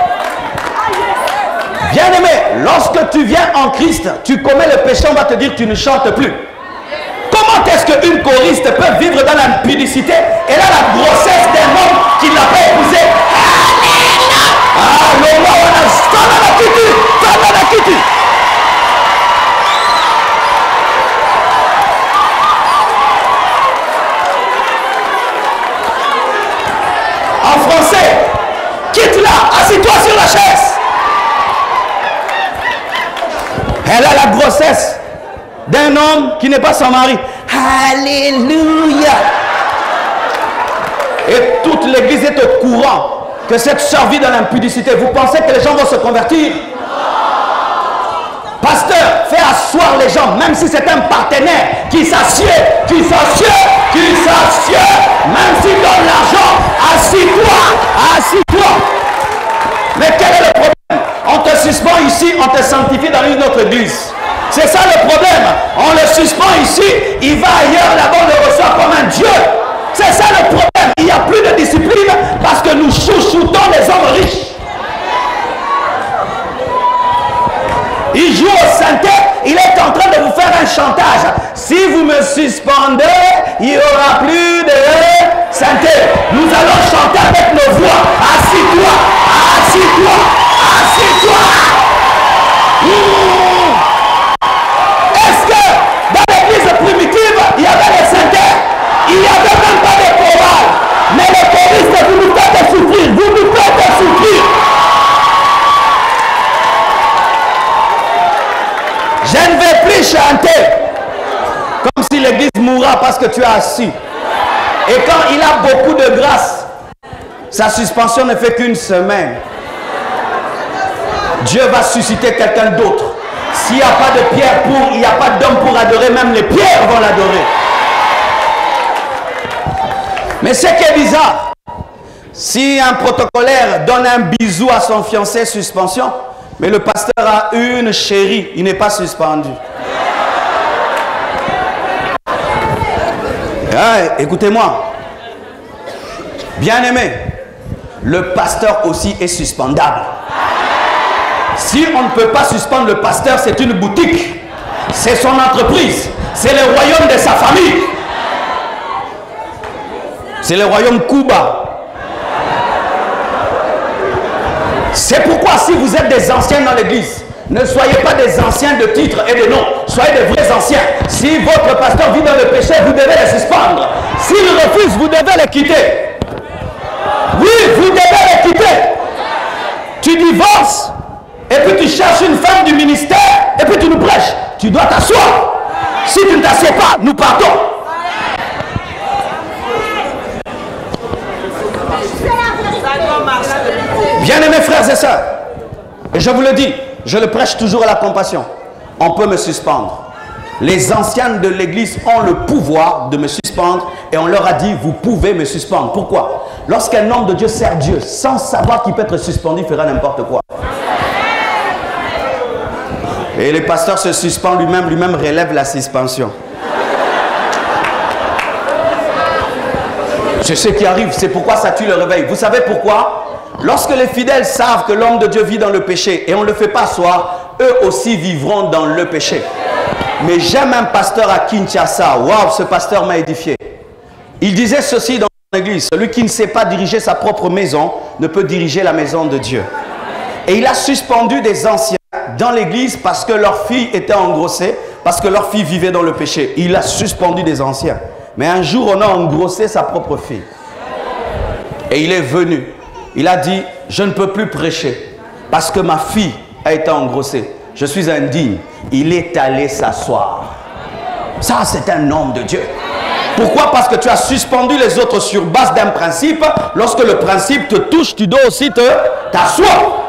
Bien-aimé, lorsque tu viens en Christ, tu commets le péché, on va te dire que tu ne chantes plus. Comment est-ce qu'une choriste peut vivre dans l'impudicité? Elle a la grossesse d'un homme qui ne l'a pas épousé. Ah, le roi, on a femme à la culture, femme à la culture. En français, quitte-la, assis-toi sur la chaise. Elle a la grossesse d'un homme qui n'est pas son mari. Alléluia. Et toute l'église est au courant que cette sœur vit dans l'impudicité. Vous pensez que les gens vont se convertir? Pasteur, fais asseoir les gens, même si c'est un partenaire qui s'assied, qui s'assied, qui s'assied, même s'il donne l'argent, assis-toi, assis-toi. Mais quel est le problème? On te suspend ici, on te sanctifie dans une autre église. C'est ça le problème. On le suspend ici, il va ailleurs, là-bas on le reçoit comme un Dieu. C'est ça le problème. Il n'y a plus de discipline parce que nous chouchoutons les hommes riches. Il joue au synthé, il est en train de vous faire un chantage. Si vous me suspendez, il n'y aura plus de synthé. Nous allons chanter avec nos voix. Assis-toi, assis-toi, assis-toi. Mmh. Est-ce que dans l'église primitive, il y avait des synthés? Il n'y avait même pas de chorales. Mais les choristes, vous nous faites souffrir, vous nous faites souffrir. Je ne vais plus chanter comme si l'église mourra parce que tu es assis. Et quand il a beaucoup de grâce, sa suspension ne fait qu'une semaine. Dieu va susciter quelqu'un d'autre. S'il n'y a pas de pierre pour, il n'y a pas d'homme pour adorer, même les pierres vont l'adorer. Mais ce qui est bizarre, si un protocolaire donne un bisou à son fiancé, suspension, mais le pasteur a une chérie, il n'est pas suspendu. Ah, écoutez-moi, bien-aimé, le pasteur aussi est suspendable. Si on ne peut pas suspendre le pasteur, c'est une boutique, c'est son entreprise, c'est le royaume de sa famille, c'est le royaume Cuba. C'est pourquoi si vous êtes des anciens dans l'église, ne soyez pas des anciens de titre et de nom, soyez des vrais anciens. Si votre pasteur vit dans le péché, vous devez les suspendre. S'il refuse, vous devez les quitter. Oui, vous devez les quitter. Tu divorces, et puis tu cherches une femme du ministère, et puis tu nous prêches. Tu dois t'asseoir. Si tu ne t'assieds pas, nous partons. Bien-aimés frères et sœurs, et je vous le dis, je le prêche toujours à la compassion. On peut me suspendre. Les anciens de l'église ont le pouvoir de me suspendre et on leur a dit, vous pouvez me suspendre. Pourquoi? Lorsqu'un homme de Dieu sert Dieu, sans savoir qu'il peut être suspendu, il fera n'importe quoi. Et le pasteur se suspend lui-même, lui-même relève la suspension. C'est ce qui arrive, c'est pourquoi ça tue le réveil. Vous savez pourquoi? Lorsque les fidèles savent que l'homme de Dieu vit dans le péché et on ne le fait pas asseoir, eux aussi vivront dans le péché. Mais j'aime un pasteur à Kinshasa. Waouh, ce pasteur m'a édifié. Il disait ceci dans l'église: celui qui ne sait pas diriger sa propre maison ne peut diriger la maison de Dieu. Et il a suspendu des anciens dans l'église parce que leur fille était engrossée, parce que leur fille vivait dans le péché. Il a suspendu des anciens. Mais un jour, on a engrossé sa propre fille. Et il est venu. Il a dit, je ne peux plus prêcher parce que ma fille a été engrossée. Je suis indigne. Il est allé s'asseoir. Ça, c'est un homme de Dieu. Pourquoi? Parce que tu as suspendu les autres sur base d'un principe. Lorsque le principe te touche, tu dois aussi te t'asseoir.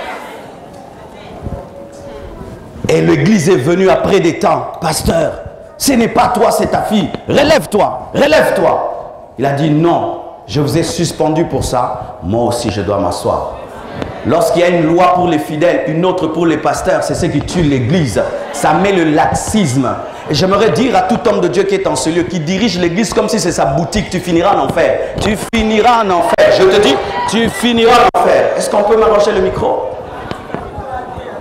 Et l'église est venue après des temps. Pasteur, ce n'est pas toi, c'est ta fille. Relève-toi, relève-toi. Il a dit non, je vous ai suspendu pour ça. Moi aussi, je dois m'asseoir. Lorsqu'il y a une loi pour les fidèles, une autre pour les pasteurs, c'est ce qui tue l'église. Ça met le laxisme. Et j'aimerais dire à tout homme de Dieu qui est en ce lieu, qui dirige l'église comme si c'est sa boutique, tu finiras en enfer. Tu finiras en enfer. Je te dis, tu finiras en enfer. Est-ce qu'on peut m'arranger le micro?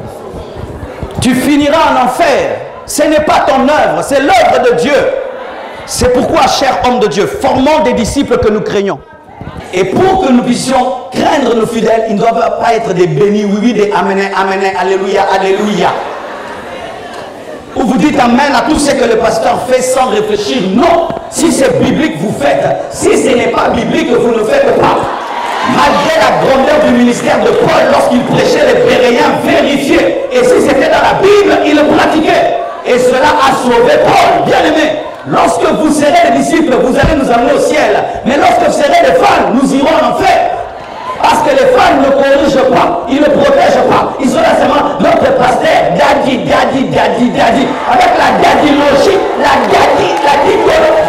Tu finiras en enfer. Ce n'est pas ton œuvre, c'est l'œuvre de Dieu. C'est pourquoi, chers hommes de Dieu, formons des disciples que nous craignons. Et pour que nous puissions craindre nos fidèles, ils ne doivent pas être des bénis, oui, oui, des amen, amen, alléluia, alléluia. Ou vous dites amen à tout ce que le pasteur fait sans réfléchir. Non, si c'est biblique, vous faites. Si ce n'est pas biblique, vous ne faites pas. Malgré la grandeur du ministère de Paul, lorsqu'il prêchait les Béréens, vérifiez. Et si c'était dans la Bible, il le pratiquait. Et cela a sauvé Paul, bien aimé. Lorsque vous serez les disciples, vous allez nous amener au ciel. Mais lorsque vous serez les fans, nous irons en enfer. Parce que les fans ne corrigent pas, ils ne protègent pas. Ils sont là seulement notre pasteur, daddy, daddy, daddy, daddy. Avec la daddylogie, la daddy, la dicologie.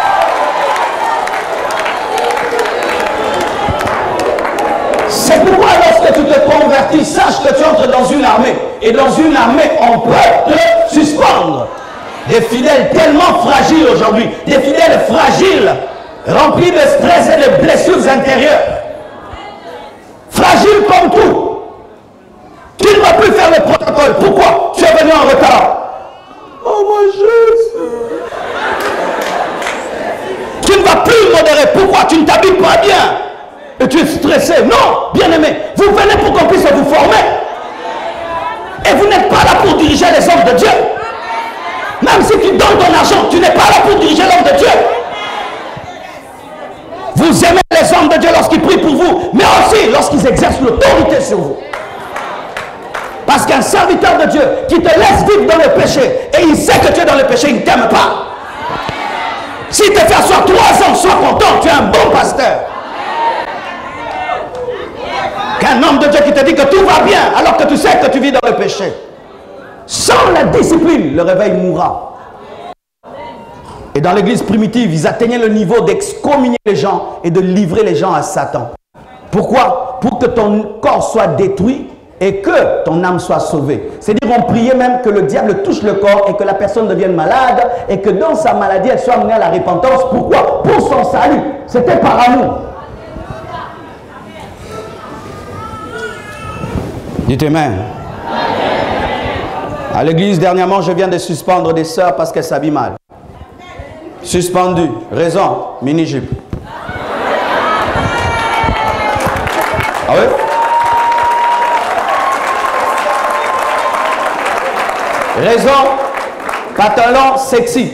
C'est pourquoi lorsque tu te convertis, sache que tu entres dans une armée. Et dans une armée, on peut te suspendre. Des fidèles tellement fragiles aujourd'hui, des fidèles fragiles, remplis de stress et de blessures intérieures. Fragiles comme tout. Tu ne vas plus faire le protocole. Pourquoi? Tu es venu en retard. Oh mon Jésus. Tu ne vas plus modérer. Pourquoi? Tu ne t'habilles pas bien. Et tu es stressé. Non, bien aimé. Vous venez pour qu'on puisse vous former. Et vous n'êtes pas là pour diriger les hommes de Dieu. Même si tu donnes ton argent, tu n'es pas là pour diriger l'homme de Dieu. Vous aimez les hommes de Dieu lorsqu'ils prient pour vous, mais aussi lorsqu'ils exercent l'autorité sur vous. Parce qu'un serviteur de Dieu qui te laisse vivre dans le péché, et il sait que tu es dans le péché, il ne t'aime pas. S'il te fait asseoir trois ans, sois content, tu es un bon pasteur. Qu'un homme de Dieu qui te dit que tout va bien, alors que tu sais que tu vis dans le péché. Sans la discipline, le réveil mourra. Et dans l'église primitive, ils atteignaient le niveau d'excommunier les gens et de livrer les gens à Satan. Pourquoi? Pour que ton corps soit détruit et que ton âme soit sauvée. C'est-à-dire on priait même que le diable touche le corps et que la personne devienne malade et que dans sa maladie, elle soit amenée à la repentance. Pourquoi? Pour son salut. C'était par amour. Dites Amen. À l'église, dernièrement, je viens de suspendre des sœurs parce qu'elles s'habillent mal. Suspendu. Raison, mini-jupe. Ah oui? Raison, pantalon sexy.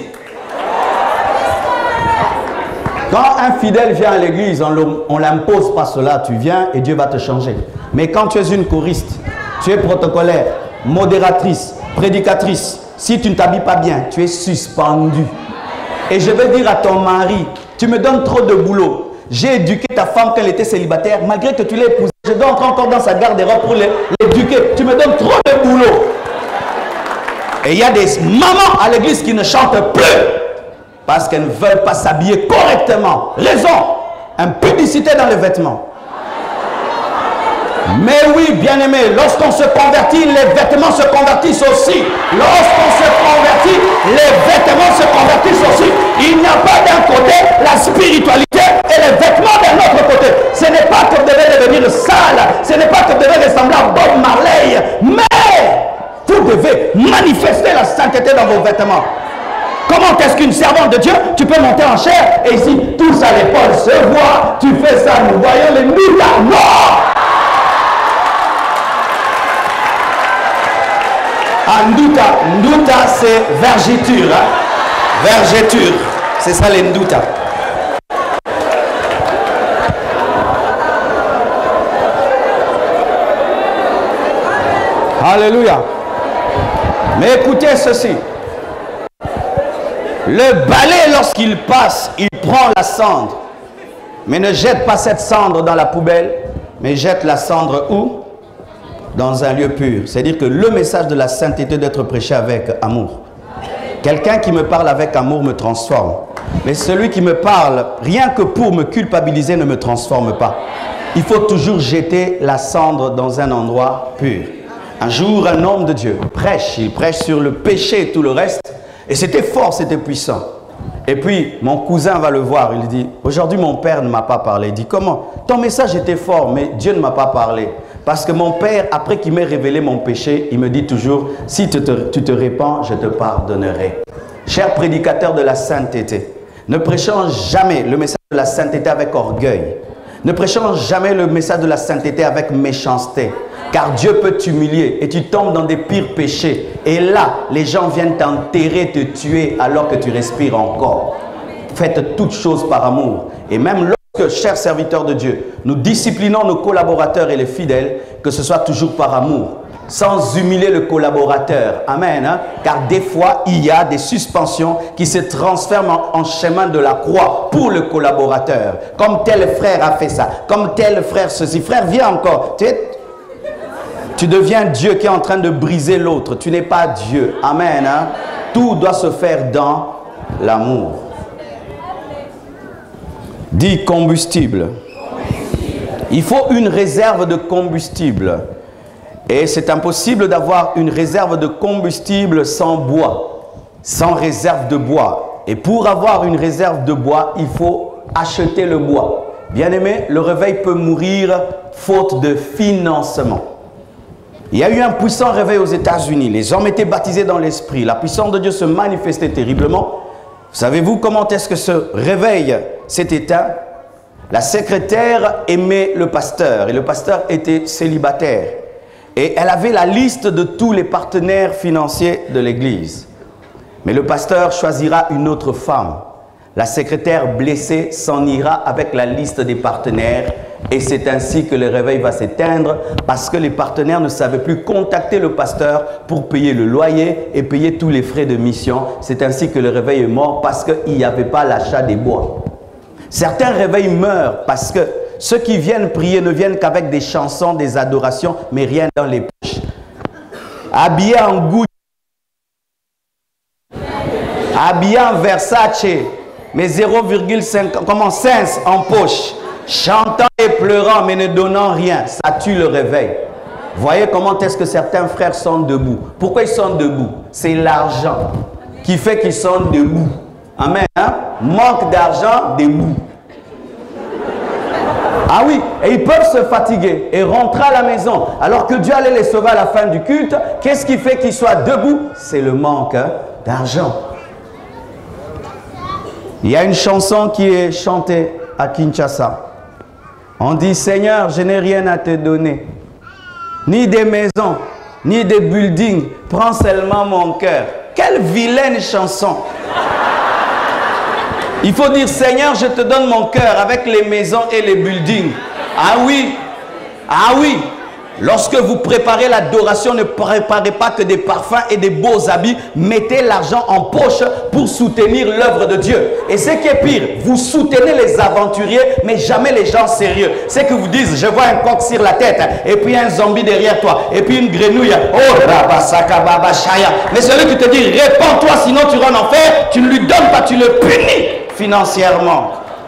Quand un fidèle vient à l'église, on ne l'impose pas cela. Tu viens et Dieu va te changer. Mais quand tu es une choriste, tu es protocolaire, modératrice, prédicatrice, si tu ne t'habilles pas bien, tu es suspendu. Et je vais dire à ton mari, tu me donnes trop de boulot. J'ai éduqué ta femme quand elle était célibataire, malgré que tu l'aies épousée. Je dois entrer encore dans sa garde-robe pour l'éduquer. Tu me donnes trop de boulot. Et il y a des mamans à l'église qui ne chantent plus parce qu'elles ne veulent pas s'habiller correctement. Raison, impudicité dans les vêtements. Mais oui, bien-aimé, lorsqu'on se convertit, les vêtements se convertissent aussi. Lorsqu'on se convertit, les vêtements se convertissent aussi. Il n'y a pas d'un côté la spiritualité et les vêtements d'un autre côté. Ce n'est pas que vous devez devenir sale, ce n'est pas que vous devez ressembler à Bob Marley, mais vous devez manifester la sainteté dans vos vêtements. Comment est-ce qu'une servante de Dieu, tu peux monter en chair et ici, tous à l'épaule se voient, tu fais ça, nous voyons les milliards. Non! Ah, Nduta, Nduta c'est vergeture, hein? Vergeture, c'est ça les Nduta. Alléluia. Mais écoutez ceci. Le balai, lorsqu'il passe, il prend la cendre. Mais ne jette pas cette cendre dans la poubelle, mais jette la cendre où? Dans un lieu pur. C'est-à-dire que le message de la sainteté doit être prêché avec amour. Quelqu'un qui me parle avec amour me transforme. Mais celui qui me parle rien que pour me culpabiliser ne me transforme pas. Il faut toujours jeter la cendre dans un endroit pur. Un jour, un homme de Dieu prêche. Il prêche sur le péché et tout le reste. Et c'était fort, c'était puissant. Et puis, mon cousin va le voir. Il dit, aujourd'hui, mon père ne m'a pas parlé. Il dit, comment? Ton message était fort, mais Dieu ne m'a pas parlé. Parce que mon père, après qu'il m'ait révélé mon péché, il me dit toujours, si tu te, tu te répands, je te pardonnerai. Chers prédicateurs de la sainteté, ne prêchons jamais le message de la sainteté avec orgueil. Ne prêchons jamais le message de la sainteté avec méchanceté. Car Dieu peut t'humilier et tu tombes dans des pires péchés. Et là, les gens viennent t'enterrer, te tuer alors que tu respires encore. Faites toutes choses par amour. Et même lorsque, chers serviteurs de Dieu, nous disciplinons nos collaborateurs et les fidèles, que ce soit toujours par amour, sans humilier le collaborateur. Amen. Hein? Car des fois, il y a des suspensions qui se transforment en, en chemin de la croix pour le collaborateur. Comme tel frère a fait ça, comme tel frère ceci. Frère, viens encore. Tu, es, tu deviens Dieu qui est en train de briser l'autre. Tu n'es pas Dieu. Amen. Hein? Tout doit se faire dans l'amour. Dis combustible. Il faut une réserve de combustible. Et c'est impossible d'avoir une réserve de combustible sans bois, sans réserve de bois. Et pour avoir une réserve de bois, il faut acheter le bois. Bien-aimé, le réveil peut mourir faute de financement. Il y a eu un puissant réveil aux États-Unis. Les hommes étaient baptisés dans l'esprit. La puissance de Dieu se manifestait terriblement. Savez-vous comment est-ce que ce réveil s'est éteint? La secrétaire aimait le pasteur et le pasteur était célibataire. Et elle avait la liste de tous les partenaires financiers de l'église. Mais le pasteur choisira une autre femme. La secrétaire blessée s'en ira avec la liste des partenaires. Et c'est ainsi que le réveil va s'éteindre parce que les partenaires ne savaient plus contacter le pasteur pour payer le loyer et payer tous les frais de mission. C'est ainsi que le réveil est mort parce qu'il n'y avait pas l'achat des bois. Certains réveils meurent parce que ceux qui viennent prier ne viennent qu'avec des chansons, des adorations, mais rien dans les poches. Habillés en Gucci, habillés en Versace, mais zéro virgule cinq, comment cinq en poche, chantant et pleurant, mais ne donnant rien, ça tue le réveil. Voyez comment est-ce que certains frères sont debout. Pourquoi ils sont debout? C'est l'argent qui fait qu'ils sont debout. Amen. Hein? Manque d'argent, debout. Ah oui, et ils peuvent se fatiguer et rentrer à la maison alors que Dieu allait les sauver à la fin du culte. Qu'est-ce qui fait qu'ils soient debout? C'est le manque hein, d'argent. Il y a une chanson qui est chantée à Kinshasa. On dit, Seigneur, je n'ai rien à te donner. Ni des maisons, ni des buildings. Prends seulement mon cœur. Quelle vilaine chanson! Il faut dire, Seigneur, je te donne mon cœur avec les maisons et les buildings. Ah oui, ah oui. Lorsque vous préparez l'adoration, ne préparez pas que des parfums et des beaux habits. Mettez l'argent en poche pour soutenir l'œuvre de Dieu. Et ce qui est pire, vous soutenez les aventuriers, mais jamais les gens sérieux. C'est que vous dites, je vois un coq sur la tête, et puis un zombie derrière toi, et puis une grenouille. Oh, rabasaka babashaya. Mais celui qui te dit, répands-toi, sinon tu rentres en enfer, tu ne lui donnes pas, tu le punis financièrement.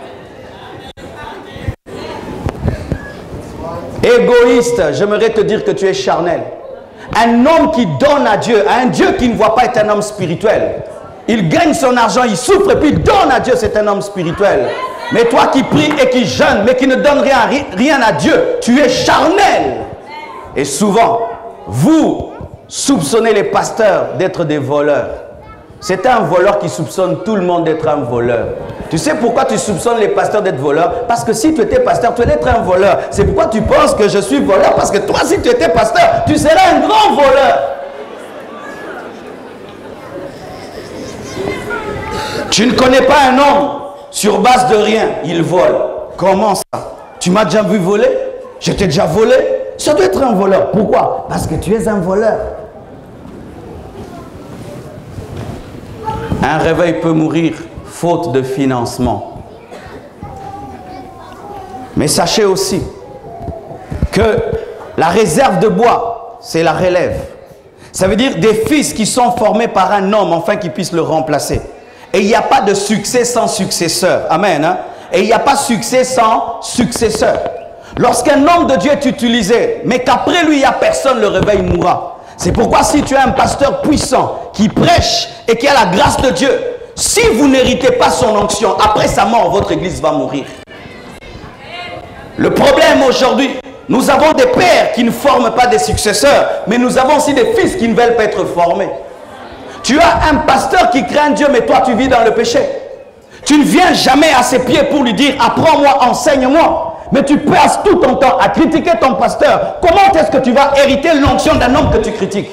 Égoïste, j'aimerais te dire que tu es charnel. Un homme qui donne à Dieu, un Dieu qui ne voit pas est un homme spirituel. Il gagne son argent, il souffre et puis il donne à Dieu, c'est un homme spirituel. Mais toi qui pries et qui jeûnes, mais qui ne donne rien, rien à Dieu, tu es charnel. Et souvent, vous soupçonnez les pasteurs d'être des voleurs. C'est un voleur qui soupçonne tout le monde d'être un voleur. Tu sais pourquoi tu soupçonnes les pasteurs d'être voleurs? Parce que si tu étais pasteur, tu allais être un voleur. C'est pourquoi tu penses que je suis voleur. Parce que toi, si tu étais pasteur, tu serais un grand voleur. Tu ne connais pas un homme sur base de rien, il vole. Comment ça? Tu m'as déjà vu voler? Je t'ai déjà volé? Ça doit être un voleur. Pourquoi? Parce que tu es un voleur. Un réveil peut mourir faute de financement. Mais sachez aussi que la réserve de bois, c'est la relève. Ça veut dire des fils qui sont formés par un homme, afin qu'il puisse le remplacer. Et il n'y a pas de succès sans successeur. Amen. Hein? Et il n'y a pas de succès sans successeur. Lorsqu'un homme de Dieu est utilisé, mais qu'après lui, il n'y a personne, le réveil mourra. C'est pourquoi si tu es un pasteur puissant qui prêche et qui a la grâce de Dieu, si vous n'héritez pas son onction, après sa mort, votre église va mourir. Le problème aujourd'hui, Nous avons des pères qui ne forment pas des successeurs, mais nous avons aussi des fils qui ne veulent pas être formés. Tu as un pasteur qui craint Dieu, mais toi tu vis dans le péché. Tu ne viens jamais à ses pieds pour lui dire « Apprends-moi, enseigne-moi ». Mais tu passes tout ton temps à critiquer ton pasteur. Comment est-ce que tu vas hériter l'onction d'un homme que tu critiques?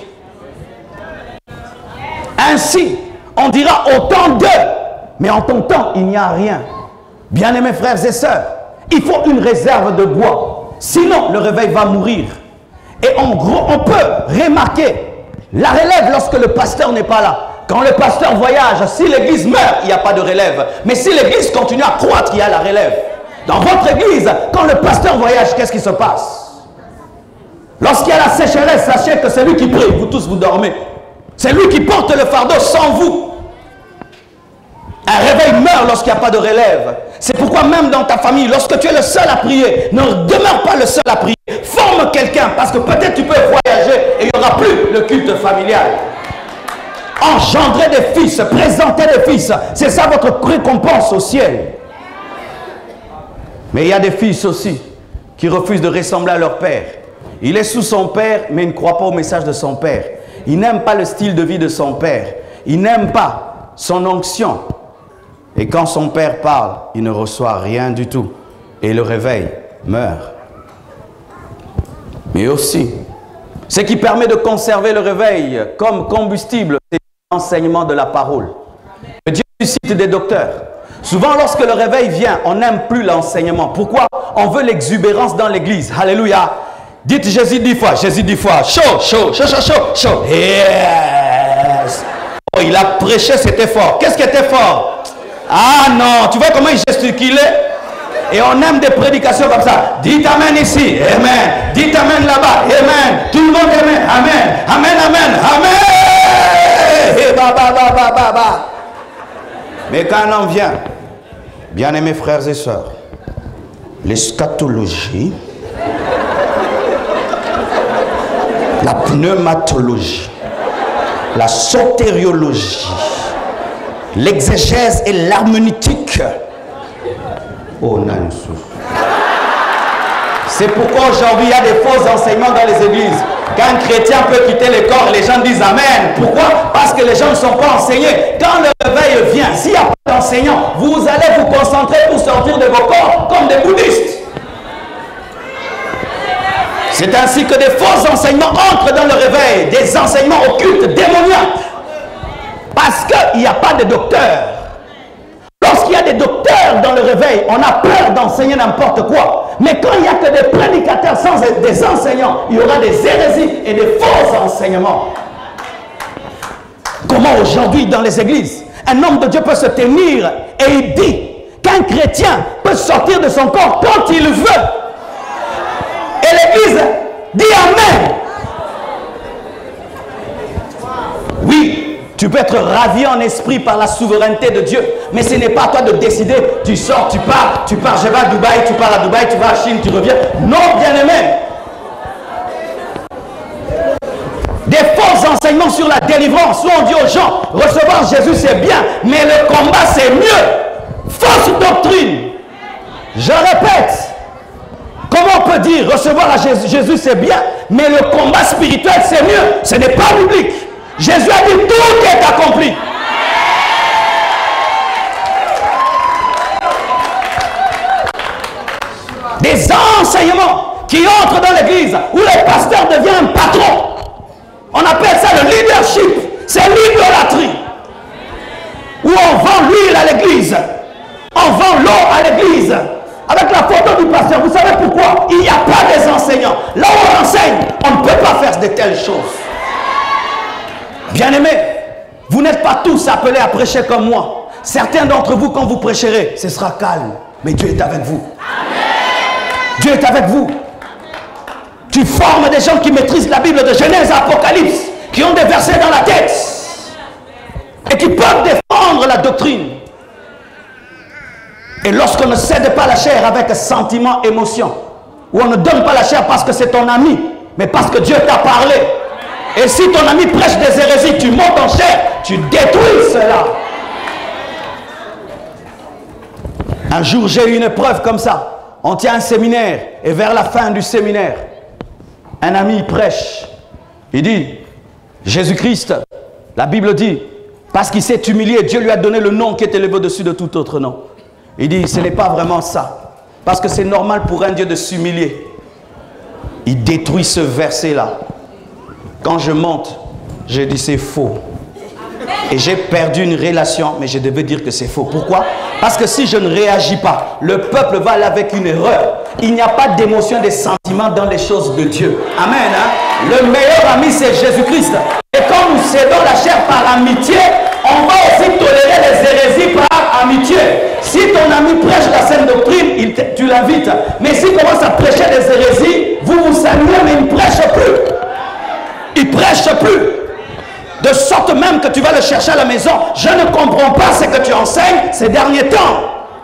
Ainsi, on dira autant d'eux, mais en ton temps, il n'y a rien. Bien-aimés frères et sœurs, il faut une réserve de bois. Sinon, le réveil va mourir. Et en gros, on peut remarquer la relève lorsque le pasteur n'est pas là. Quand le pasteur voyage, si l'église meurt, il n'y a pas de relève. Mais si l'église continue à croître, il y a la relève. Dans votre église, quand le pasteur voyage, qu'est-ce qui se passe? Lorsqu'il y a la sécheresse, sachez que c'est lui qui prie, vous tous vous dormez. C'est lui qui porte le fardeau sans vous. Un réveil meurt lorsqu'il n'y a pas de relève. C'est pourquoi même dans ta famille, lorsque tu es le seul à prier, ne demeure pas le seul à prier. Forme quelqu'un, parce que peut-être tu peux voyager et il n'y aura plus le culte familial. Engendrer des fils, présenter des fils, c'est ça votre récompense au ciel. Mais il y a des fils aussi qui refusent de ressembler à leur père. Il est sous son père, mais il ne croit pas au message de son père. Il n'aime pas le style de vie de son père. Il n'aime pas son onction. Et quand son père parle, il ne reçoit rien du tout. Et le réveil meurt. Mais aussi, ce qui permet de conserver le réveil comme combustible, c'est l'enseignement de la parole. Dieu suscite des docteurs. Souvent, lorsque le réveil vient, on n'aime plus l'enseignement. Pourquoi? On veut l'exubérance dans l'église. Alléluia. Dites Jésus dix fois. Jésus dix fois. Chaud, chaud, chaud, chaud, chaud, chaud. Yes. Oh, il a prêché, c'était fort. Qu'est-ce qui était fort? Ah non, tu vois comment il gesticulait? Et on aime des prédications comme ça. Dites Amen ici. Amen. Dites Amen là-bas. Amen. Tout le monde Amen. Amen. Amen, Amen. Amen. Et bah, bah, bah, bah, bah, bah. Mais quand un homme vient, bien-aimés frères et sœurs, l'eschatologie, la pneumatologie, la sotériologie, l'exégèse et l'herméneutique. Oh non, c'est pourquoi aujourd'hui il y a des faux enseignements dans les églises. Quand un chrétien peut quitter le corps, les gens disent Amen. Pourquoi? Parce que les gens ne sont pas enseignés. Quand le réveil vient, s'il n'y a pas d'enseignant, vous allez vous concentrer pour sortir de vos corps comme des bouddhistes. C'est ainsi que des faux enseignements entrent dans le réveil, des enseignements occultes, démoniaques. Parce qu'il n'y a pas de docteur. Lorsqu'il y a des docteurs dans le réveil, on a peur d'enseigner n'importe quoi. Mais quand il n'y a que des prédicateurs sans des enseignants, il y aura des hérésies et des faux enseignements. Comment aujourd'hui dans les églises, un homme de Dieu peut se tenir et il dit qu'un chrétien peut sortir de son corps quand il veut. Et l'église dit Amen. Oui. Tu peux être ravi en esprit par la souveraineté de Dieu. Mais ce n'est pas à toi de décider. Tu sors, tu pars, tu pars, je vais à Dubaï, tu pars à Dubaï, tu vas à Chine, tu reviens. Non, bien-aimé. Des faux enseignements sur la délivrance où on dit aux gens, recevoir Jésus c'est bien, mais le combat c'est mieux. Fausse doctrine. Je répète. Comment on peut dire recevoir à Jésus, Jésus c'est bien, mais le combat spirituel c'est mieux? Ce n'est pas biblique. Jésus a dit tout est accompli. Des enseignements qui entrent dans l'église où le pasteur devient un patron. On appelle ça le leadership. C'est l'idolâtrie. Où on vend l'huile à l'église. On vend l'eau à l'église. Avec la photo du pasteur. Vous savez pourquoi? Il n'y a pas des enseignants. Là où on enseigne, on ne peut pas faire de telles choses. Bien-aimés, vous n'êtes pas tous appelés à prêcher comme moi. Certains d'entre vous, quand vous prêcherez, ce sera calme. Mais Dieu est avec vous. Amen. Dieu est avec vous. Tu formes des gens qui maîtrisent la Bible de Genèse à Apocalypse, qui ont des versets dans la tête et qui peuvent défendre la doctrine. Et lorsqu'on ne cède pas la chair avec sentiment, émotion, ou on ne donne pas la chair parce que c'est ton ami, mais parce que Dieu t'a parlé. Et si ton ami prêche des hérésies, tu montes en chair, tu détruis cela. Un jour, j'ai eu une épreuve comme ça. On tient un séminaire et vers la fin du séminaire, un ami prêche. Il dit, Jésus-Christ, la Bible dit, parce qu'il s'est humilié, Dieu lui a donné le nom qui est élevé au-dessus de tout autre nom. Il dit, ce n'est pas vraiment ça. Parce que c'est normal pour un Dieu de s'humilier. Il détruit ce verset-là. Quand je monte, j'ai dit c'est faux. Et j'ai perdu une relation, mais je devais dire que c'est faux. Pourquoi? Parce que si je ne réagis pas, le peuple va aller avec une erreur. Il n'y a pas d'émotion, de sentiments dans les choses de Dieu. Amen. Hein? Le meilleur ami, c'est Jésus-Christ. Et quand nous cédons la chair par amitié, on va aussi tolérer les hérésies par amitié. Si ton ami prêche la saine doctrine, il te, tu l'invites. Mais s'il commence à prêcher des hérésies, vous vous saluez, mais il ne prêche plus. Il ne prêche plus. De sorte même que tu vas le chercher à la maison. Je ne comprends pas ce que tu enseignes ces derniers temps.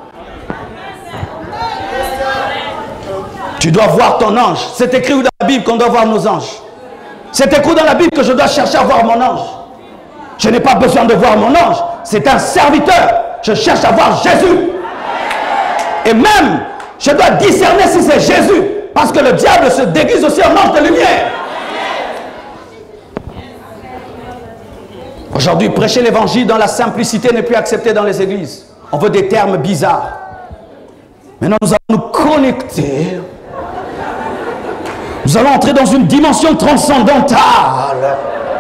Tu dois voir ton ange. C'est écrit dans la Bible qu'on doit voir nos anges. C'est écrit dans la Bible que je dois chercher à voir mon ange. Je n'ai pas besoin de voir mon ange. C'est un serviteur. Je cherche à voir Jésus. Et même, je dois discerner si c'est Jésus. Parce que le diable se déguise aussi en ange de lumière. Aujourd'hui, prêcher l'évangile dans la simplicité n'est plus accepté dans les églises. On veut des termes bizarres. Maintenant, nous allons nous connecter. Nous allons entrer dans une dimension transcendantale.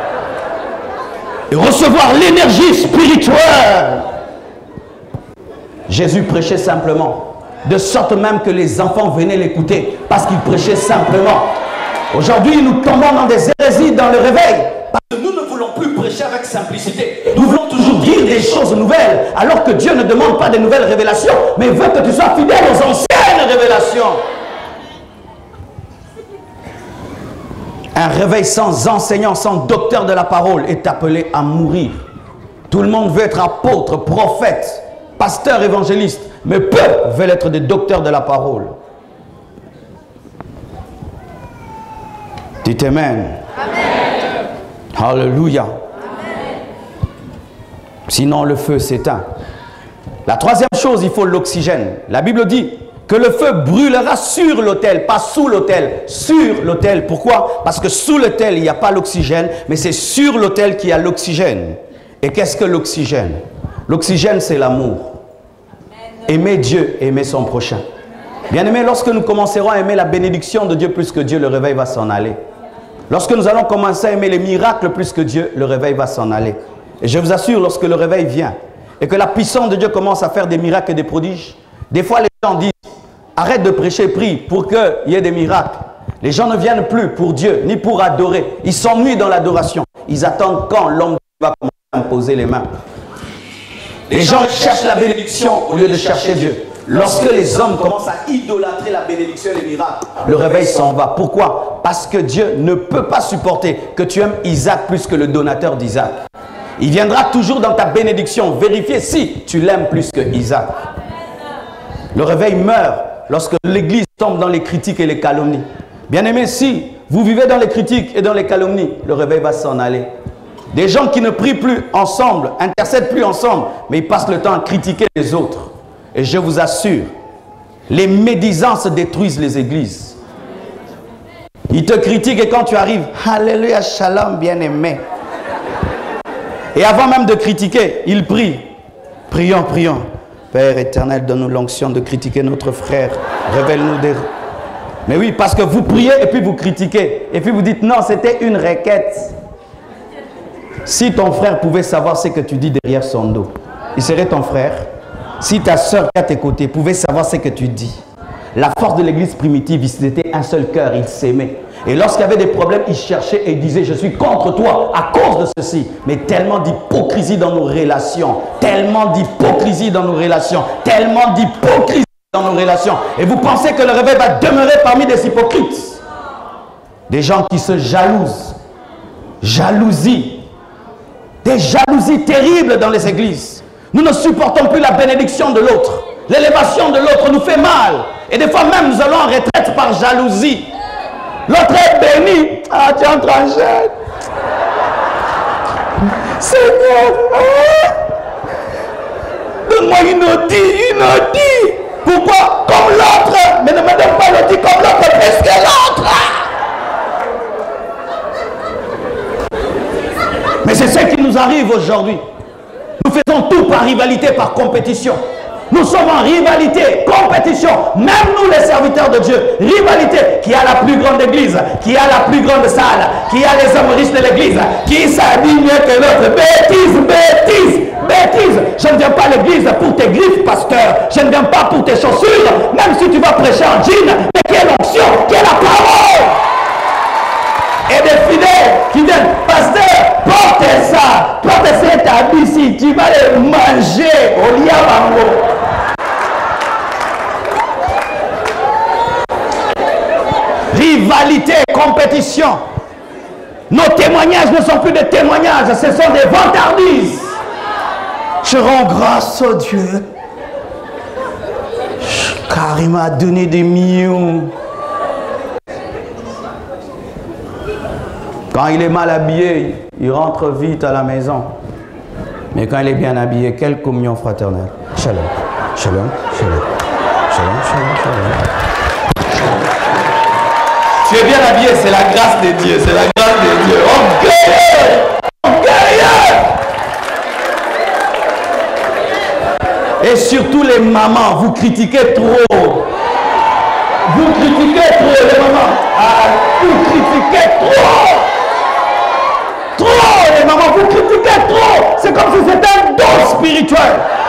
Et recevoir l'énergie spirituelle. Jésus prêchait simplement. De sorte même que les enfants venaient l'écouter. Parce qu'il prêchait simplement. Aujourd'hui, nous tombons dans des hérésies dans le réveil. Parce que nous ne voulons plus prêcher avec simplicité. Nous voulons toujours dire des choses nouvelles. Alors que Dieu ne demande pas de nouvelles révélations. Mais veut que tu sois fidèle aux anciennes révélations. Un réveil sans enseignant, sans docteur de la parole est appelé à mourir. Tout le monde veut être apôtre, prophète, pasteur, évangéliste. Mais peu veulent être des docteurs de la parole. Dites Amen. Amen. Alléluia. Amen. Sinon le feu s'éteint. La troisième chose, il faut l'oxygène. La Bible dit que le feu brûlera sur l'autel, pas sous l'autel, sur l'autel. Pourquoi? Parce que sous l'autel, il n'y a pas l'oxygène, mais c'est sur l'autel qu'il y a l'oxygène. Et qu'est-ce que l'oxygène? L'oxygène, c'est l'amour. Aimer Dieu, aimer son prochain. Bien-aimés, lorsque nous commencerons à aimer la bénédiction de Dieu plus que Dieu, le réveil va s'en aller. Lorsque nous allons commencer à aimer les miracles plus que Dieu, le réveil va s'en aller. Et je vous assure, lorsque le réveil vient, et que la puissance de Dieu commence à faire des miracles et des prodiges, des fois les gens disent, arrête de prêcher, prie pour qu'il y ait des miracles. Les gens ne viennent plus pour Dieu, ni pour adorer. Ils s'ennuient dans l'adoration. Ils attendent quand l'homme va commencer à imposer les mains. Les gens cherchent la bénédiction au lieu de chercher Dieu. Lorsque les hommes commencent à idolâtrer la bénédiction et les miracles, le réveil s'en va. Pourquoi? Parce que Dieu ne peut pas supporter que tu aimes Isaac plus que le donateur d'Isaac. Il viendra toujours dans ta bénédiction vérifier si tu l'aimes plus que Isaac. Le réveil meurt lorsque l'Église tombe dans les critiques et les calomnies. Bien-aimés, si vous vivez dans les critiques et dans les calomnies, le réveil va s'en aller. Des gens qui ne prient plus ensemble, intercèdent plus ensemble, mais ils passent le temps à critiquer les autres. Et je vous assure, les médisances détruisent les églises. Ils te critiquent et quand tu arrives, alléluia, shalom, bien-aimé. Et avant même de critiquer, ils prient. Prions, prions. Père éternel, donne-nous l'onction de critiquer notre frère. Révèle-nous des... Mais oui, parce que vous priez et puis vous critiquez. Et puis vous dites, non, c'était une requête. Si ton frère pouvait savoir ce que tu dis derrière son dos, il serait ton frère. Si ta soeur qui est à tes côtés pouvait savoir ce que tu dis. La force de l'église primitive, c'était un seul cœur, ils s'aimaient. Et lorsqu'il y avait des problèmes, ils cherchaient et ils disaient, je suis contre toi à cause de ceci. Mais tellement d'hypocrisie dans nos relations, tellement d'hypocrisie dans nos relations, tellement d'hypocrisie dans nos relations. Et vous pensez que le réveil va demeurer parmi des hypocrites? Des gens qui se jalousent. Jalousie. Des jalousies terribles dans les églises. Nous ne supportons plus la bénédiction de l'autre. L'élévation de l'autre nous fait mal. Et des fois même, nous allons en retraite par jalousie. L'autre est béni. Ah, tu es en train de jeûner. Seigneur, ah, donne-moi une audit, une audit. Pour pourquoi? Comme l'autre. Mais ne me donne pas le dit comme l'autre, plus que l'autre. Mais c'est ce qui nous arrive aujourd'hui. Nous faisons tout par rivalité, par compétition. Nous sommes en rivalité, compétition. Même nous les serviteurs de Dieu. Rivalité. Qui a la plus grande église? Qui a la plus grande salle? Qui a les hommes riches de l'église? Qui s'habille mieux que l'autre? Bêtise, bêtise, bêtise. Je ne viens pas à l'église pour tes griffes, pasteur. Je ne viens pas pour tes chaussures. Même si tu vas prêcher en jean. Mais quelle onction, quelle parole! Et des fidèles qui viennent, pasteur, porte ça, porte cet habit ici, tu vas les manger au liabango. Rivalité, compétition. Nos témoignages ne sont plus des témoignages, ce sont des vantardises. Je rends grâce au Dieu car il m'a donné des millions. Quand il est mal habillé, il rentre vite à la maison. Mais quand il est bien habillé, quelle communion fraternelle. Shalom, shalom, shalom, shalom, shalom, shalom. Tu es bien habillé, c'est la grâce de Dieu, c'est la grâce de Dieu. Orgueilleux, orgueilleux. Et surtout les mamans, vous critiquez trop. Vous critiquez trop les mamans. Ah, vous critiquez trop. Trop les mamans, vous critiquez trop. C'est comme si c'était un don spirituel.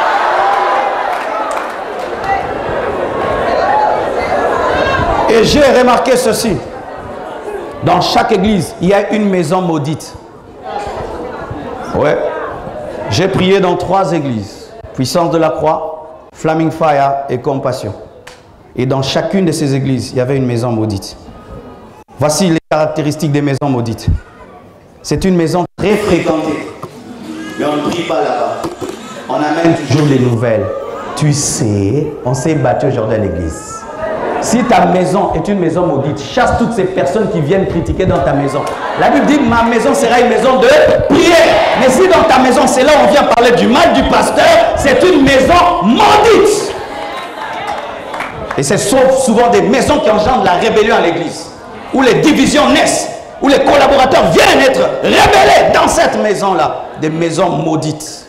Et j'ai remarqué ceci. Dans chaque église, il y a une maison maudite. Ouais. J'ai prié dans trois églises. Puissance de la croix, Flaming Fire et Compassion. Et dans chacune de ces églises, il y avait une maison maudite. Voici les caractéristiques des maisons maudites. C'est une maison très fréquentée. Mais on ne prie pas là-bas. On amène toujours les nouvelles. Tu sais, on s'est battu aujourd'hui à l'église. Si ta maison est une maison maudite, chasse toutes ces personnes qui viennent critiquer dans ta maison. La Bible dit, ma maison sera une maison de prière. Mais si dans ta maison, c'est là où on vient parler du mal du pasteur, c'est une maison maudite. Et c'est souvent des maisons qui engendrent la rébellion à l'église. Où les divisions naissent. Où les collaborateurs viennent être rebellés dans cette maison-là. Des maisons maudites.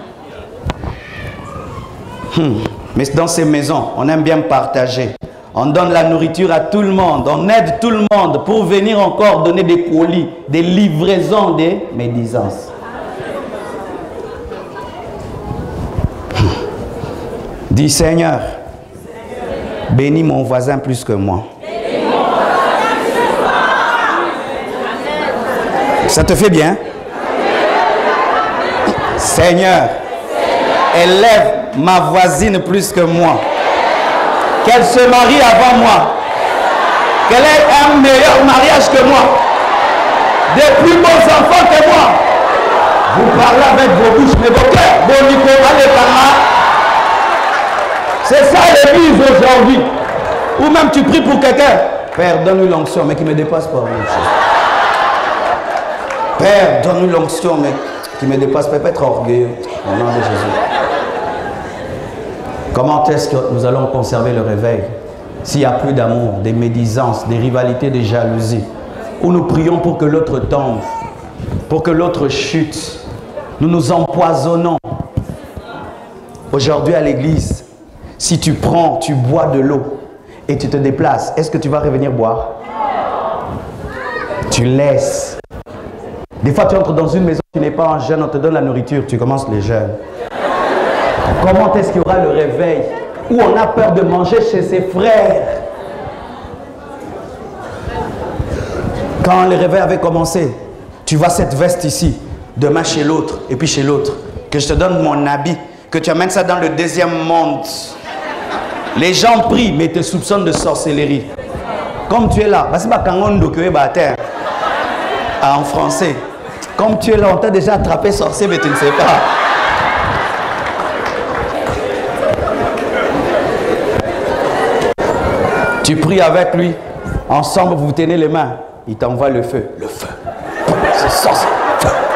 Hmm. Mais dans ces maisons, on aime bien partager. On donne la nourriture à tout le monde. On aide tout le monde pour venir encore donner des colis, des livraisons, des médisances. Dis Seigneur, bénis mon voisin plus que moi. Ça te fait bien? Seigneur, élève ma voisine plus que moi. Qu'elle se marie avant moi. Qu'elle ait un meilleur mariage que moi. Des plus beaux enfants que moi. Vous parlez avec vos bouches, mais vos cœurs, vos Nicolas, les parents. C'est ça l'église aujourd'hui. Ou même tu pries pour quelqu'un. Père, donne-lui l'onction, mais qui ne me dépasse pas. Père, donne-lui l'onction, mais qui me dépasse pas. Peut être orgueilleux. Au nom de Jésus. Comment est-ce que nous allons conserver le réveil s'il n'y a plus d'amour, des médisances, des rivalités, des jalousies, où nous prions pour que l'autre tombe, pour que l'autre chute. Nous nous empoisonnons. Aujourd'hui à l'église, si tu prends, tu bois de l'eau et tu te déplaces, est-ce que tu vas revenir boire? Tu laisses. Des fois tu entres dans une maison, tu n'es pas en jeûne, on te donne la nourriture, tu commences les jeûnes. Comment est-ce qu'il y aura le réveil où on a peur de manger chez ses frères? Quand le réveil avait commencé, tu vois cette veste ici, demain chez l'autre, et puis chez l'autre, que je te donne mon habit, que tu amènes ça dans le deuxième monde. Les gens prient, mais te soupçonnent de sorcellerie. Comme tu es là, en français, comme tu es là, on t'a déjà attrapé sorcier, mais tu ne sais pas. Tu pries avec lui, ensemble vous tenez les mains, il t'envoie le feu. Le feu. C'est sorcier.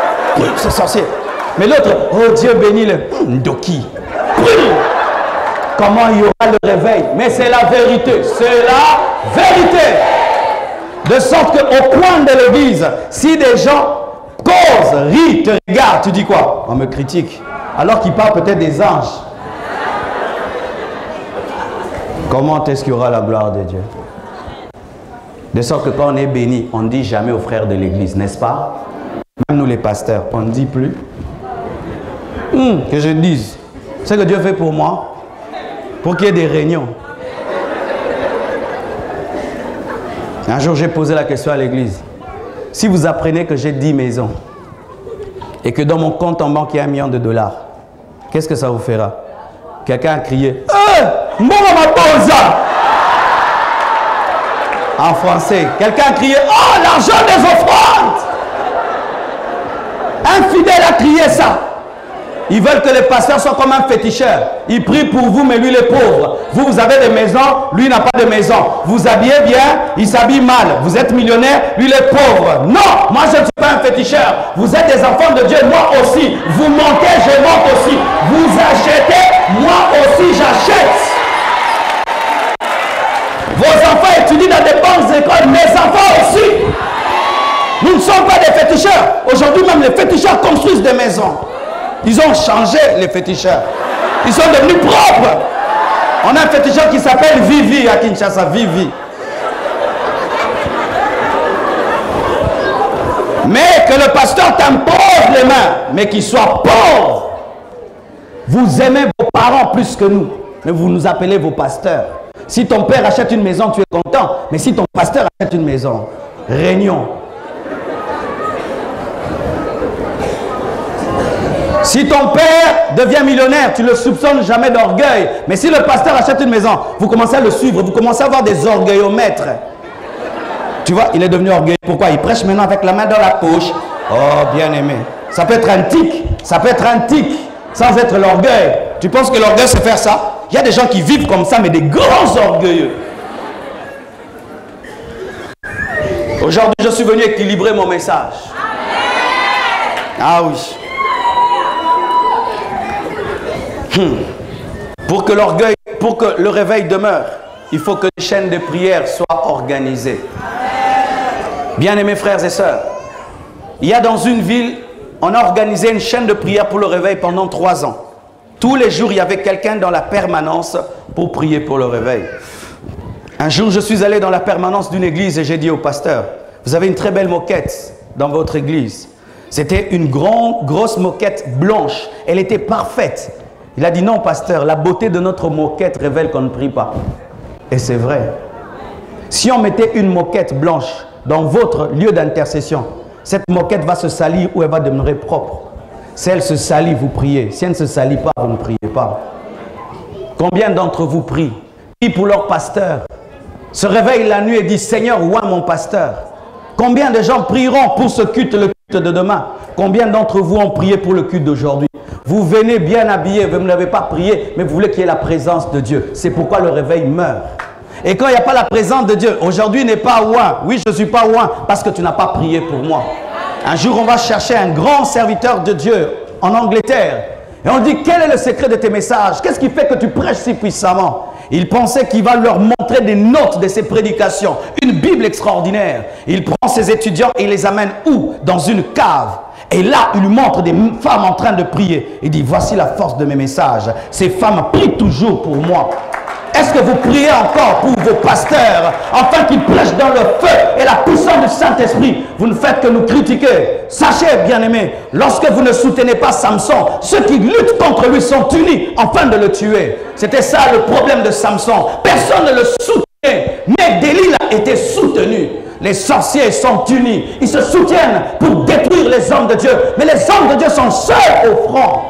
C'est sorcier. Mais l'autre, oh Dieu bénis le Ndoki. comment il y aura le réveil. Mais c'est la vérité. C'est la vérité. De sorte qu'au coin de l'église, si des gens causent, rient, te regardent, tu dis quoi? On me critique. Alors qu'ils parlent peut-être des anges. Comment est-ce qu'il y aura la gloire de Dieu? De sorte que quand on est béni, on ne dit jamais aux frères de l'église, n'est-ce pas? Même nous les pasteurs, on ne dit plus. Hum, que je dise. Ce que Dieu fait pour moi, pour qu'il y ait des réunions. Un jour, j'ai posé la question à l'église. Si vous apprenez que j'ai dix maisons et que dans mon compte en banque, il y a un million de dollars, qu'est-ce que ça vous fera? Quelqu'un a crié « Moi, ma bosa !» En français. Quelqu'un a crié « Oh, l'argent des offrandes !» Un fidèle a crié ça. Ils veulent que les pasteurs soient comme un féticheur. Ils prient pour vous, mais lui, il est pauvre. Vous, vous avez des maisons, lui, n'a pas de maison. Vous habillez bien, il s'habille mal. Vous êtes millionnaire, lui, il est pauvre. Non, moi, je ne suis pas un féticheur. Vous êtes des enfants de Dieu, moi aussi. Vous montez, je monte aussi. Vous achetez, moi aussi, j'achète. Vos enfants étudient dans des bonnes écoles, mes enfants aussi. Nous ne sommes pas des féticheurs. Aujourd'hui, même les féticheurs construisent des maisons. Ils ont changé, les féticheurs. Ils sont devenus propres. On a un féticheur qui s'appelle Vivi à Kinshasa. Vivi. Mais que le pasteur t'impose les mains, mais qu'il soit pauvre. Vous aimez vos parents plus que nous, mais vous nous appelez vos pasteurs. Si ton père achète une maison, tu es content. Mais si ton pasteur achète une maison, réunion. Si ton père devient millionnaire, tu ne le soupçonnes jamais d'orgueil. Mais si le pasteur achète une maison, vous commencez à le suivre, vous commencez à avoir des orgueillomètres. Tu vois, il est devenu orgueilleux. Pourquoi? Il prêche maintenant avec la main dans la poche. Oh, bien aimé. Ça peut être un tic. Ça peut être un tic, sans être l'orgueil. Tu penses que l'orgueil, c'est faire ça? Il y a des gens qui vivent comme ça, mais des grands orgueilleux. Aujourd'hui, je suis venu équilibrer mon message. Ah oui. Hmm. Pour que l'orgueil, pour que le réveil demeure, il faut que les chaînes de prière soient organisées. Bien-aimés frères et sœurs, il y a dans une ville, on a organisé une chaîne de prière pour le réveil pendant trois ans. Tous les jours, il y avait quelqu'un dans la permanence pour prier pour le réveil. Un jour, je suis allé dans la permanence d'une église et j'ai dit au pasteur, vous avez une très belle moquette dans votre église. C'était une grande, grosse moquette blanche. Elle était parfaite. Il a dit non, pasteur, la beauté de notre moquette révèle qu'on ne prie pas. Et c'est vrai. Si on mettait une moquette blanche dans votre lieu d'intercession, cette moquette va se salir ou elle va demeurer propre. Si elle se salit, vous priez. Si elle ne se salit pas, vous ne priez pas. Combien d'entre vous prient? Prient pour leur pasteur. Se réveillent la nuit et disent, Seigneur, oint mon pasteur. Combien de gens prieront pour ce culte, le culte de demain? Combien d'entre vous ont prié pour le culte d'aujourd'hui? Vous venez bien habillé, vous n'avez pas prié, mais vous voulez qu'il y ait la présence de Dieu. C'est pourquoi le réveil meurt. Et quand il n'y a pas la présence de Dieu, aujourd'hui n'est pas oint. Oui, je ne suis pas oint parce que tu n'as pas prié pour moi. Un jour, on va chercher un grand serviteur de Dieu en Angleterre. Et on dit, quel est le secret de tes messages? Qu'est-ce qui fait que tu prêches si puissamment? Il pensait qu'il va leur montrer des notes de ses prédications. Une Bible extraordinaire. Il prend ses étudiants et il les amène où? Dans une cave. Et là, il lui montre des femmes en train de prier. Il dit, voici la force de mes messages. Ces femmes prient toujours pour moi. Est-ce que vous priez encore pour vos pasteurs, afin qu'ils prêchent dans le feu et la puissance du Saint-Esprit? Vous ne faites que nous critiquer. Sachez, bien-aimés, lorsque vous ne soutenez pas Samson, ceux qui luttent contre lui sont unis afin de le tuer. C'était ça le problème de Samson. Personne ne le soutenait, mais Delilah était soutenu. Les sorciers sont unis. Ils se soutiennent pour détruire les hommes de Dieu. Mais les hommes de Dieu sont seuls au front.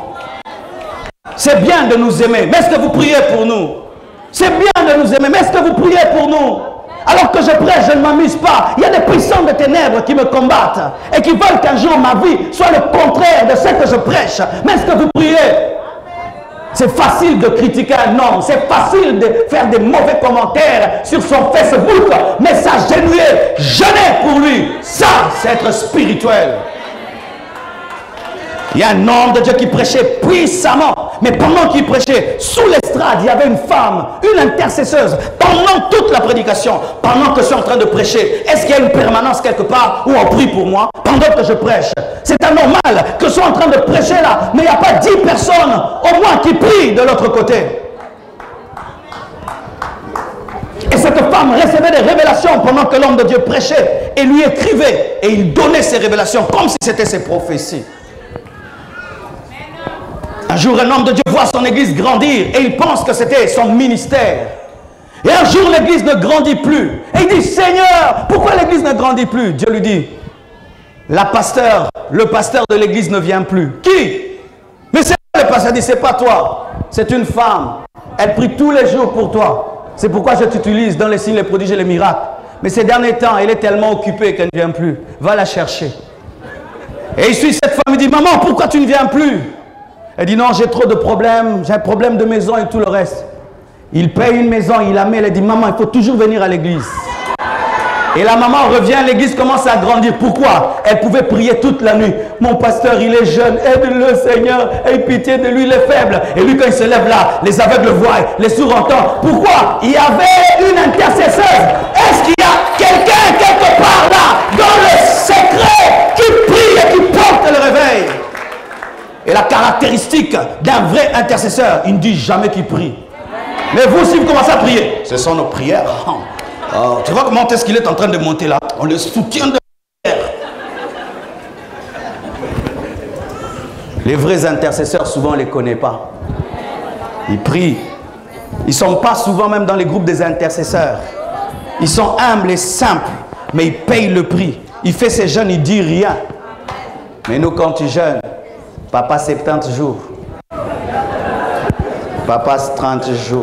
C'est bien de nous aimer, mais est-ce que vous priez pour nous? C'est bien de nous aimer, mais est-ce que vous priez pour nous? Alors que je prêche, je ne m'amuse pas. Il y a des puissants de ténèbres qui me combattent et qui veulent qu'un jour ma vie soit le contraire de ce que je prêche. Mais est-ce que vous priez? C'est facile de critiquer un homme, c'est facile de faire des mauvais commentaires sur son Facebook, mais ça génuer, jeûner pour lui, ça c'est être spirituel. Il y a un homme de Dieu qui prêchait puissamment. Mais pendant qu'il prêchait, sous l'estrade, il y avait une femme, une intercesseuse. Pendant toute la prédication, pendant que je suis en train de prêcher, est-ce qu'il y a une permanence quelque part où on prie pour moi pendant que je prêche? C'est anormal que je sois en train de prêcher là, mais il n'y a pas dix personnes au moins qui prient de l'autre côté. Et cette femme recevait des révélations pendant que l'homme de Dieu prêchait et lui écrivait. Et il donnait ces révélations comme si c'était ses prophéties. Un jour, un homme de Dieu voit son église grandir et il pense que c'était son ministère. Et un jour, l'église ne grandit plus. Et il dit, Seigneur, pourquoi l'église ne grandit plus? Dieu lui dit, la pasteur, le pasteur de l'église ne vient plus. Qui? Mais c'est le pasteur dit, c'est pas toi. C'est une femme. Elle prie tous les jours pour toi. C'est pourquoi je t'utilise dans les signes, les prodiges et les miracles. Mais ces derniers temps, elle est tellement occupée qu'elle ne vient plus. Va la chercher. Et il suit cette femme, il dit, maman, pourquoi tu ne viens plus? Elle dit, non, j'ai trop de problèmes, j'ai un problème de maison et tout le reste. Il paye une maison, il la met, elle dit, maman, il faut toujours venir à l'église. Et la maman revient, l'église commence à grandir. Pourquoi? Elle pouvait prier toute la nuit. Mon pasteur, il est jeune, aide-le Seigneur, aie pitié de lui, il est faible. Et lui, quand il se lève là, les aveugles voient, les sourds entendent. Pourquoi? Il y avait une intercesseuse. Est-ce qu'il y a quelqu'un quelque part là, dans le secret, qui prie et qui porte le réveil? Et la caractéristique d'un vrai intercesseur, il ne dit jamais qu'il prie. Mais vous, si vous commencez à prier, ce sont nos prières. Oh, tu vois comment est-ce qu'il est en train de monter là? On le soutient de prière. Les vrais intercesseurs, souvent, on ne les connaît pas. Ils prient. Ils ne sont pas souvent même dans les groupes des intercesseurs. Ils sont humbles et simples, mais ils payent le prix. Il fait ses jeûnes, il ne dit rien. Mais nous, quand tu jeûnes, papa soixante-dix jours. Papa trente jours.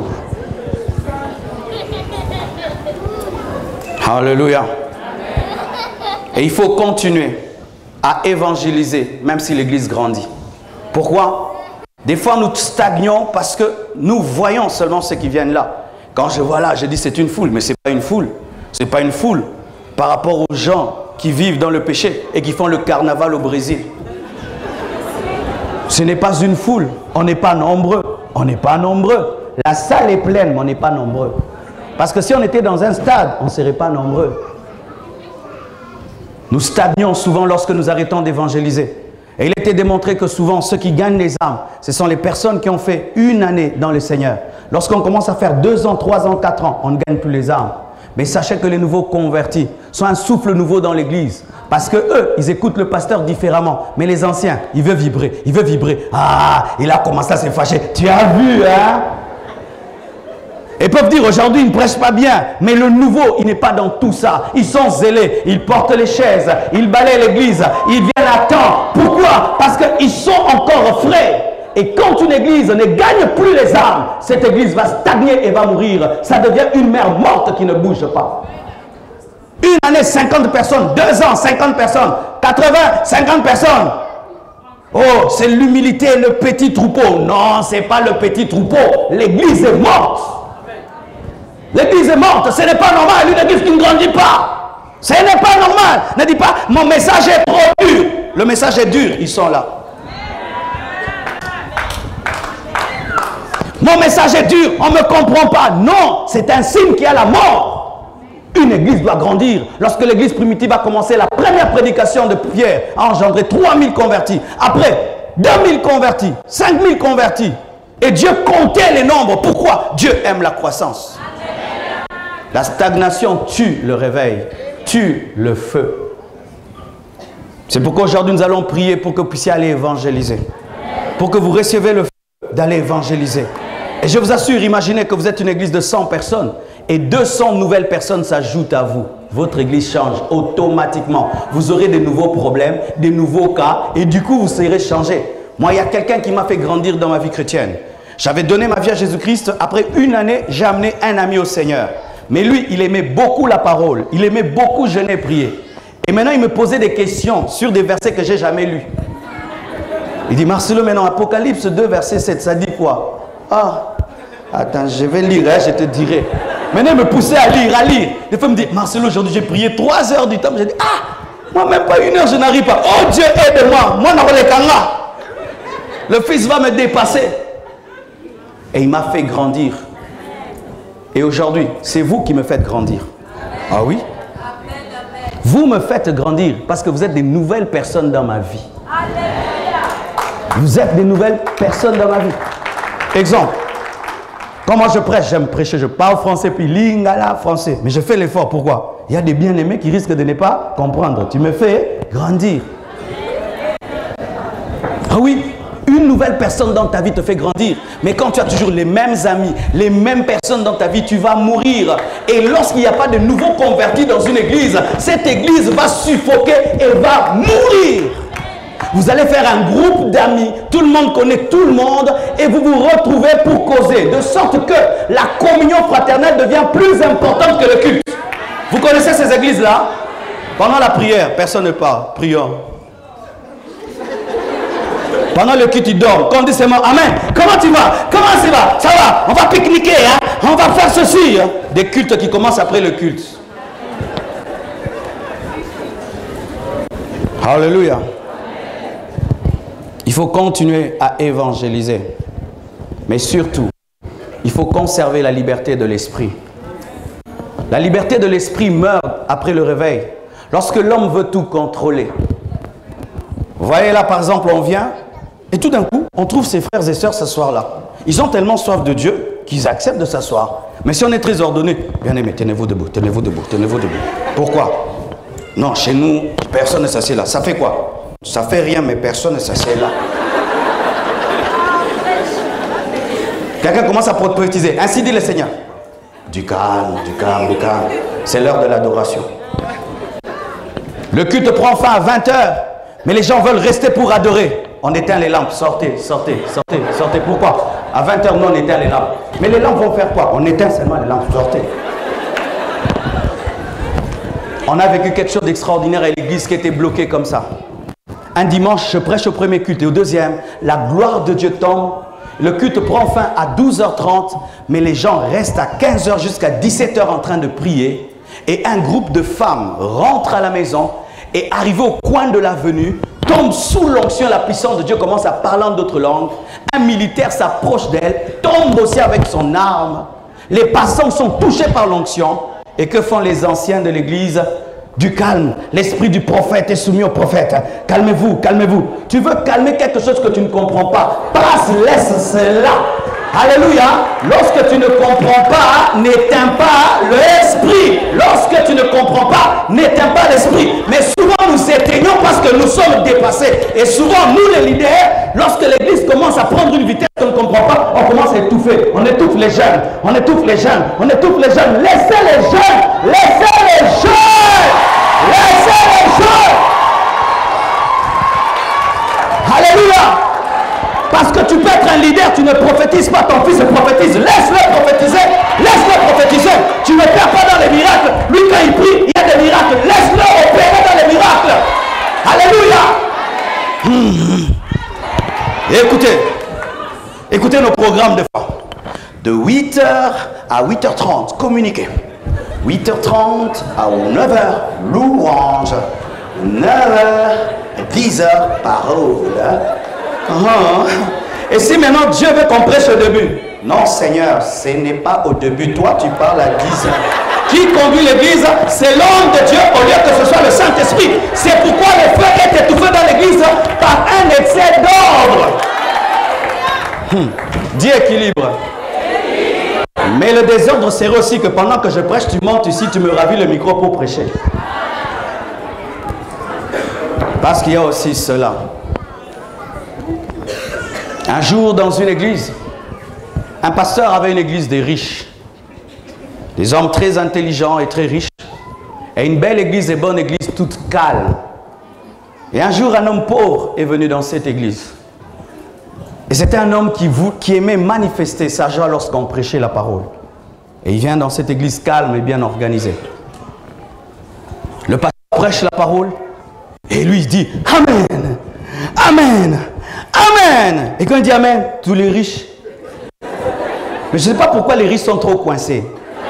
Alléluia. Et il faut continuer à évangéliser, même si l'église grandit. Pourquoi? Des fois, nous stagnons parce que nous voyons seulement ceux qui viennent là. Quand je vois là, je dis c'est une foule, mais ce n'est pas une foule. Ce n'est pas une foule par rapport aux gens qui vivent dans le péché et qui font le carnaval au Brésil. Ce n'est pas une foule. On n'est pas nombreux. On n'est pas nombreux. La salle est pleine, mais on n'est pas nombreux. Parce que si on était dans un stade, on ne serait pas nombreux. Nous stagnons souvent lorsque nous arrêtons d'évangéliser. Et il était démontré que souvent, ceux qui gagnent les âmes, ce sont les personnes qui ont fait une année dans le Seigneur. Lorsqu'on commence à faire deux ans, trois ans, quatre ans, on ne gagne plus les âmes. Mais sachez que les nouveaux convertis sont un souffle nouveau dans l'église. Parce que eux, ils écoutent le pasteur différemment. Mais les anciens, ils veulent vibrer, ils veulent vibrer. Ah, il a commencé à se fâcher. Tu as vu, hein? Ils peuvent dire aujourd'hui, ils ne prêchent pas bien. Mais le nouveau, il n'est pas dans tout ça. Ils sont zélés, ils portent les chaises, ils balayent l'église, ils viennent à temps. Pourquoi? Parce qu'ils sont encore frais. Et quand une église ne gagne plus les âmes, cette église va stagner et va mourir. Ça devient une mer morte qui ne bouge pas. Une année, cinquante personnes. Deux ans, cinquante personnes. quatre-vingts, cinquante personnes. Oh, c'est l'humilité, le petit troupeau. Non, ce n'est pas le petit troupeau. L'église est morte. L'église est morte. Ce n'est pas normal. Une église qui ne grandit pas. Ce n'est pas normal. Ne dis pas, mon message est trop dur. Le message est dur. Ils sont là. Mon message est dur. On ne me comprend pas. Non, c'est un signe qu'il y a la mort. Une église doit grandir. Lorsque l'église primitive a commencé, la première prédication de Pierre a engendré trois mille convertis. Après, deux mille convertis, cinq mille convertis. Et Dieu comptait les nombres. Pourquoi? Dieu aime la croissance. La stagnation tue le réveil, tue le feu. C'est pourquoi aujourd'hui nous allons prier pour que vous puissiez aller évangéliser. Pour que vous receviez le feu d'aller évangéliser. Et je vous assure, imaginez que vous êtes une église de cent personnes. Et deux cents nouvelles personnes s'ajoutent à vous. Votre église change automatiquement. Vous aurez des nouveaux problèmes, des nouveaux cas, et du coup, vous serez changé. Moi, il y a quelqu'un qui m'a fait grandir dans ma vie chrétienne. J'avais donné ma vie à Jésus-Christ. Après une année, j'ai amené un ami au Seigneur. Mais lui, il aimait beaucoup la parole. Il aimait beaucoup jeûner et prier. Et maintenant, il me posait des questions sur des versets que je n'ai jamais lus. Il dit, Marcelo, maintenant, Apocalypse deux, verset sept, ça dit quoi? Ah, attends, je vais lire, hein, je te dirai. Maintenant, il me poussait à lire, à lire. Des fois, il me dit, Marcelo, aujourd'hui, j'ai prié trois heures du temps. J'ai dit, ah, moi, même pas une heure, je n'arrive pas. Oh Dieu, aide-moi. Moi, je Le Fils va me dépasser. Et il m'a fait grandir. Et aujourd'hui, c'est vous qui me faites grandir. Ah oui? Vous me faites grandir parce que vous êtes des nouvelles personnes dans ma vie. Vous êtes des nouvelles personnes dans ma vie. Exemple. Quand moi je prêche, j'aime prêcher, je parle français, puis lingala français. Mais je fais l'effort, pourquoi? Il y a des bien-aimés qui risquent de ne pas comprendre. Tu me fais grandir. Ah oui, une nouvelle personne dans ta vie te fait grandir. Mais quand tu as toujours les mêmes amis, les mêmes personnes dans ta vie, tu vas mourir. Et lorsqu'il n'y a pas de nouveaux convertis dans une église, cette église va suffoquer et va mourir. Vous allez faire un groupe d'amis, tout le monde connaît tout le monde et vous vous retrouvez pour causer. De sorte que la communion fraternelle devient plus importante que le culte. Vous connaissez ces églises-là? Pendant la prière, personne ne parle. Prions. Pendant le culte, ils dorment. Quand on dit seulement Amen. Comment tu vas? Comment ça va? Ça va? On va pique-niquer, hein? On va faire ceci. Hein? Des cultes qui commencent après le culte. Alléluia. Il faut continuer à évangéliser. Mais surtout, il faut conserver la liberté de l'esprit. La liberté de l'esprit meurt après le réveil. Lorsque l'homme veut tout contrôler. Vous voyez là, par exemple, on vient et tout d'un coup, on trouve ses frères et sœurs s'asseoir là. Ils ont tellement soif de Dieu qu'ils acceptent de s'asseoir. Mais si on est très ordonné, bien aimé, tenez-vous debout, tenez-vous debout, tenez-vous debout. Pourquoi? Non, chez nous, personne ne s'assied là. Ça fait quoi? Ça fait rien, mais personne ne s'assied là. Quelqu'un commence à prophétiser. Ainsi dit le Seigneur. Du calme, du calme, du calme. C'est l'heure de l'adoration. Le culte prend fin à vingt heures, mais les gens veulent rester pour adorer. On éteint les lampes. Sortez, sortez, sortez, sortez. Pourquoi? À vingt heures, nous, on éteint les lampes. Mais les lampes vont faire quoi? On éteint seulement les lampes. Sortez. On a vécu quelque chose d'extraordinaire à l'église qui était bloquée comme ça. Un dimanche, je prêche au premier culte et au deuxième, la gloire de Dieu tombe. Le culte prend fin à douze heures trente, mais les gens restent à quinze heures jusqu'à dix-sept heures en train de prier. Et un groupe de femmes rentre à la maison et arrivé au coin de l'avenue, tombe sous l'onction, la puissance de Dieu commence à parler en d'autres langues. Un militaire s'approche d'elle, tombe aussi avec son arme. Les passants sont touchés par l'onction. Et que font les anciens de l'église? Du calme. L'esprit du prophète est soumis au prophète. Calmez-vous, calmez-vous. Tu veux calmer quelque chose que tu ne comprends pas? Passe, laisse cela. Alléluia. Lorsque tu ne comprends pas, n'éteins pas l'esprit. Lorsque tu ne comprends pas, n'éteins pas l'esprit. Mais souvent nous éteignons parce que nous sommes dépassés. Et souvent nous les leaders, lorsque l'église commence à prendre une vitesse qu'on ne comprend pas, on commence à étouffer. On étouffe les jeunes. On étouffe les jeunes. On étouffe les jeunes. Laissez les jeunes. Laissez les jeunes. Laissez les jeunes. Alléluia. Parce que tu peux être un leader, tu ne prophétises pas, ton fils prophétise. Laisse-le prophétiser. Laisse-le prophétiser. Tu ne perds pas dans les miracles. Lui, quand il prie, il y a des miracles. Laisse-le opérer dans les miracles. Alléluia. Mmh. Et écoutez, écoutez nos programmes de foi. De huit heures à huit heures trente, communiquez. huit heures trente à neuf heures, louange. neuf heures, dix heures, parole. Oh. Et si maintenant Dieu veut qu'on prêche au début? Non Seigneur, ce n'est pas au début. Toi tu parles à dix heures. Qui conduit l'église? C'est l'homme de Dieu au lieu que ce soit le Saint-Esprit. C'est pourquoi le feu est étouffé dans l'église par un excès d'ordre. Hum. Dis équilibre. Mais le désordre serait aussi que pendant que je prêche, tu montes ici, tu me ravis le micro pour prêcher. Parce qu'il y a aussi cela. Un jour, dans une église, un pasteur avait une église des riches. Des hommes très intelligents et très riches. Et une belle église et bonne église, toute calme. Et un jour, un homme pauvre est venu dans cette église. Et c'était un homme qui, vous, qui aimait manifester sa joie lorsqu'on prêchait la parole. Et il vient dans cette église calme et bien organisée. Le pasteur prêche la parole et lui il dit « Amen, Amen, Amen ». Et quand il dit « Amen », tous les riches. Mais je ne sais pas pourquoi les riches sont trop coincés.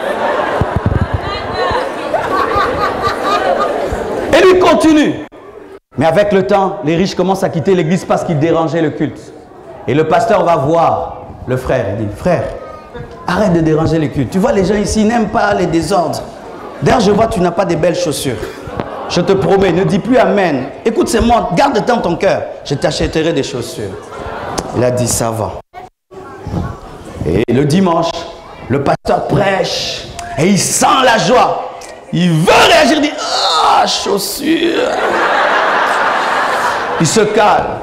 Et lui continue. Mais avec le temps, les riches commencent à quitter l'église parce qu'ils dérangeaient le culte. Et le pasteur va voir le frère. Il dit, frère, arrête de déranger les cultes. Tu vois, les gens ici n'aiment pas les désordres. D'ailleurs, je vois que tu n'as pas de belles chaussures. Je te promets, ne dis plus amen. Écoute ces mots, garde dans ton cœur. Je t'achèterai des chaussures. Il a dit, ça va. Et le dimanche, le pasteur prêche. Et il sent la joie. Il veut réagir. Il dit, ah, chaussures. Il se calme.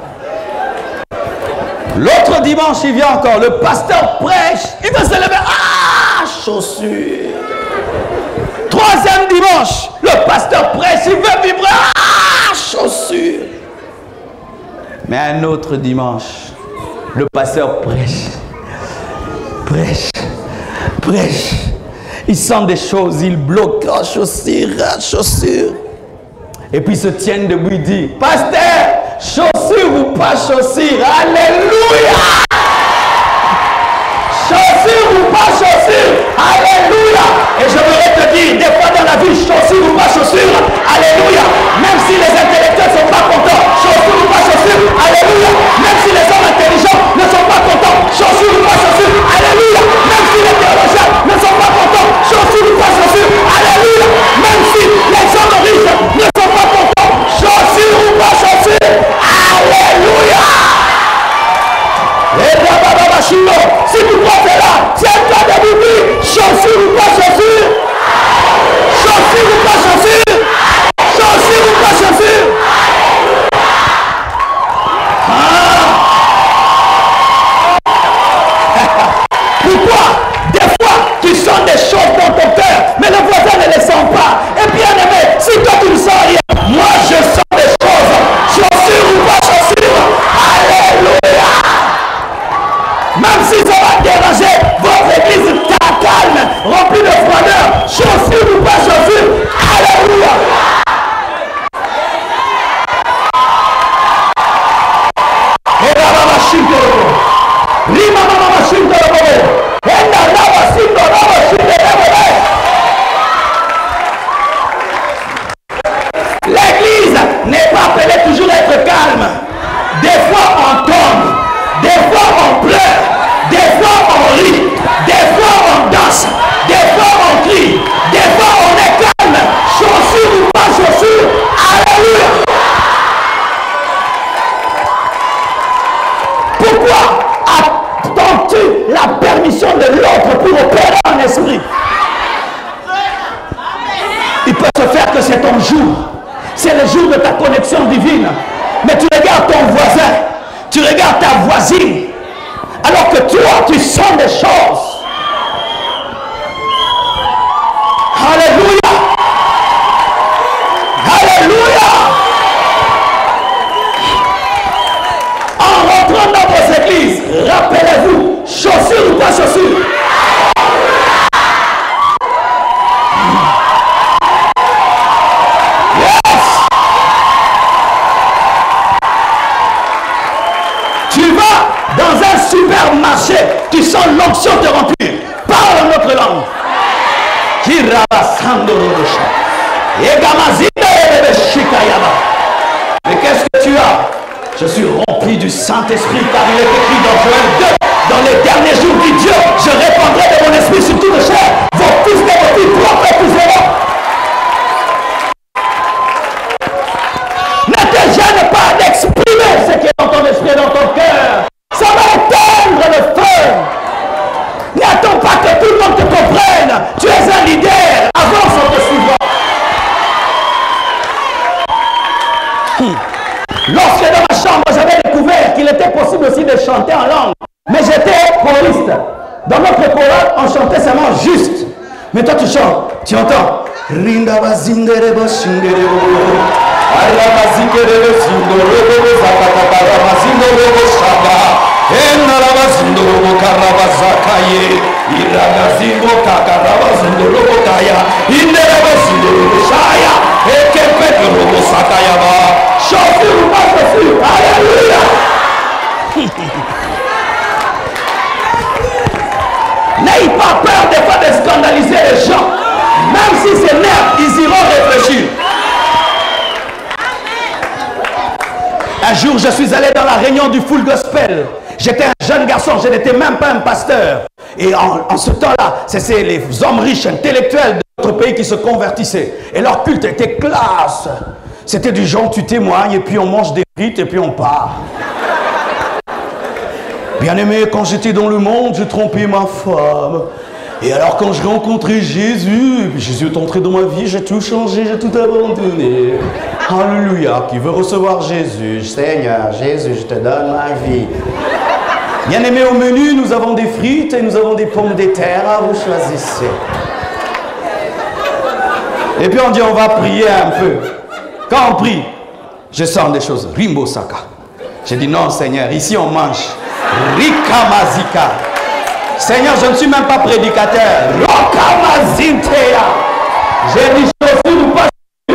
L'autre dimanche, il vient encore. Le pasteur prêche. Il veut se lever. Ah, chaussures. Troisième dimanche, le pasteur prêche. Il veut vibrer. Ah, chaussures. Mais un autre dimanche, le pasteur prêche. Prêche. Prêche. Il sent des choses. Il bloque. Ah, chaussures. Ah, chaussures. Et puis ils se tiennent debout. Il dit, pasteur, chaussures ou pas chaussures? Alléluia! Chaussures ou pas chaussures? Alléluia! Et je voudrais te dire, des fois dans la vie, chaussures ou pas chaussures? Alléluia! Même si les intellectuels ne sont pas contents, chaussures ou pas chaussures? Alléluia! Même si les hommes intelligents ne sont pas contents, chaussures ou pas chaussures? Alléluia! Même si les théologiens ne sont pas contents, chaussures ou pas chaussures? Alléluia! Même si les hommes riches ne sont pas contents, chaussures ou pas chaussures? Alléluia! Et là, si tu crois cela, tiens-toi debout, chaussures ou pas chaussures? Chaussures ou pas chaussures? Chaussures ou pas chaussures? Ah! Pourquoi? Des fois, tu sens des choses dans ton cœur, mais le voisin ne les sent pas. Et bien aimé, si toi tu ne sens rien, moi je sens des choses. Chaussures ou pas chaussures? Alléluia! Même si ça va déranger votre église calme, remplie de froideur, chaussures ou pas chaussures? Alléluia! Et la mama shintoro, rima mama shintoro, et la lava shintoro, shintoro. L'église n'est pas appelée toujours à être calme. Des fois on tombe, des fois on pleure, des fois on rit, des fois on danse, des fois on crie, des fois on est calme. Chaussures ou pas chaussures? Alléluia! Pourquoi attends-tu la permission de l'autre pour opérer en esprit? Il peut se faire que c'est ton jour. C'est le jour de ta connexion divine. Mais tu regardes ton voisin, tu regardes ta voisine, alors que toi, tu sens des choses. Alléluia! Alléluia! En rentrant dans vos églises, rappelez-vous, chaussures ou pas chaussures? Supermarché, tu sens l'onction te remplir. Parle en notre langue. Mais qu'est-ce que tu as? Je suis rempli du Saint-Esprit, car il est écrit dans Joël deux. Dans les derniers jours, dit Dieu, je répandrai de mon esprit sur toute chair. Vos fils et vos filles propres épouseront. Ne te gêne pas d'exprimer ce qui est dans ton esprit et dans ton cœur. Ça va éteindre le feu. N'attends pas que tout le monde te comprenne. Tu es un leader. Avance en te suivant. Hmm. Lorsque dans ma chambre, j'avais découvert qu'il était possible aussi de chanter en langue. Mais j'étais choriste. Dans notre chorale, on chantait seulement juste. Mais toi, tu chantes. Tu entends. Rinda bazinderebo shinderebo. Alla bazinderebo sindorebo zakatara bazinderebo shaba. Enara bazindorobo karabazakaye. Iragazindo kakarabazindorobo kaya. Inderebo sindorobo shaya. Ekepekorobo sakayaba. Chaussures ou pas chaussures? Alléluia! N'ayez pas peur des fois de scandaliser les gens. Même si c'est nerfs, ils iront réfléchir. Un jour, je suis allé dans la réunion du Full Gospel. J'étais un jeune garçon, je n'étais même pas un pasteur. Et en, en ce temps-là, c'est les hommes riches, intellectuels de notre pays qui se convertissaient. Et leur culte était classe. C'était du genre, tu témoignes, et puis on mange des frites, et puis on part. Bien aimé, quand j'étais dans le monde, j'ai trompé ma femme. Et alors quand je rencontrais Jésus, Jésus est entré dans ma vie, j'ai tout changé, j'ai tout abandonné. Alléluia, qui veut recevoir Jésus? Seigneur, Jésus, je te donne ma vie. Bien aimé, au menu, nous avons des frites et nous avons des pommes de terre, vous choisissez. Et puis on dit, on va prier un peu. Quand on prie, je sens des choses. Rimbo Saka. J'ai dit, non Seigneur, ici on mange. Rikamazika. Seigneur, je ne suis même pas prédicateur. Rokamazintea. J'ai dit, je suis pas.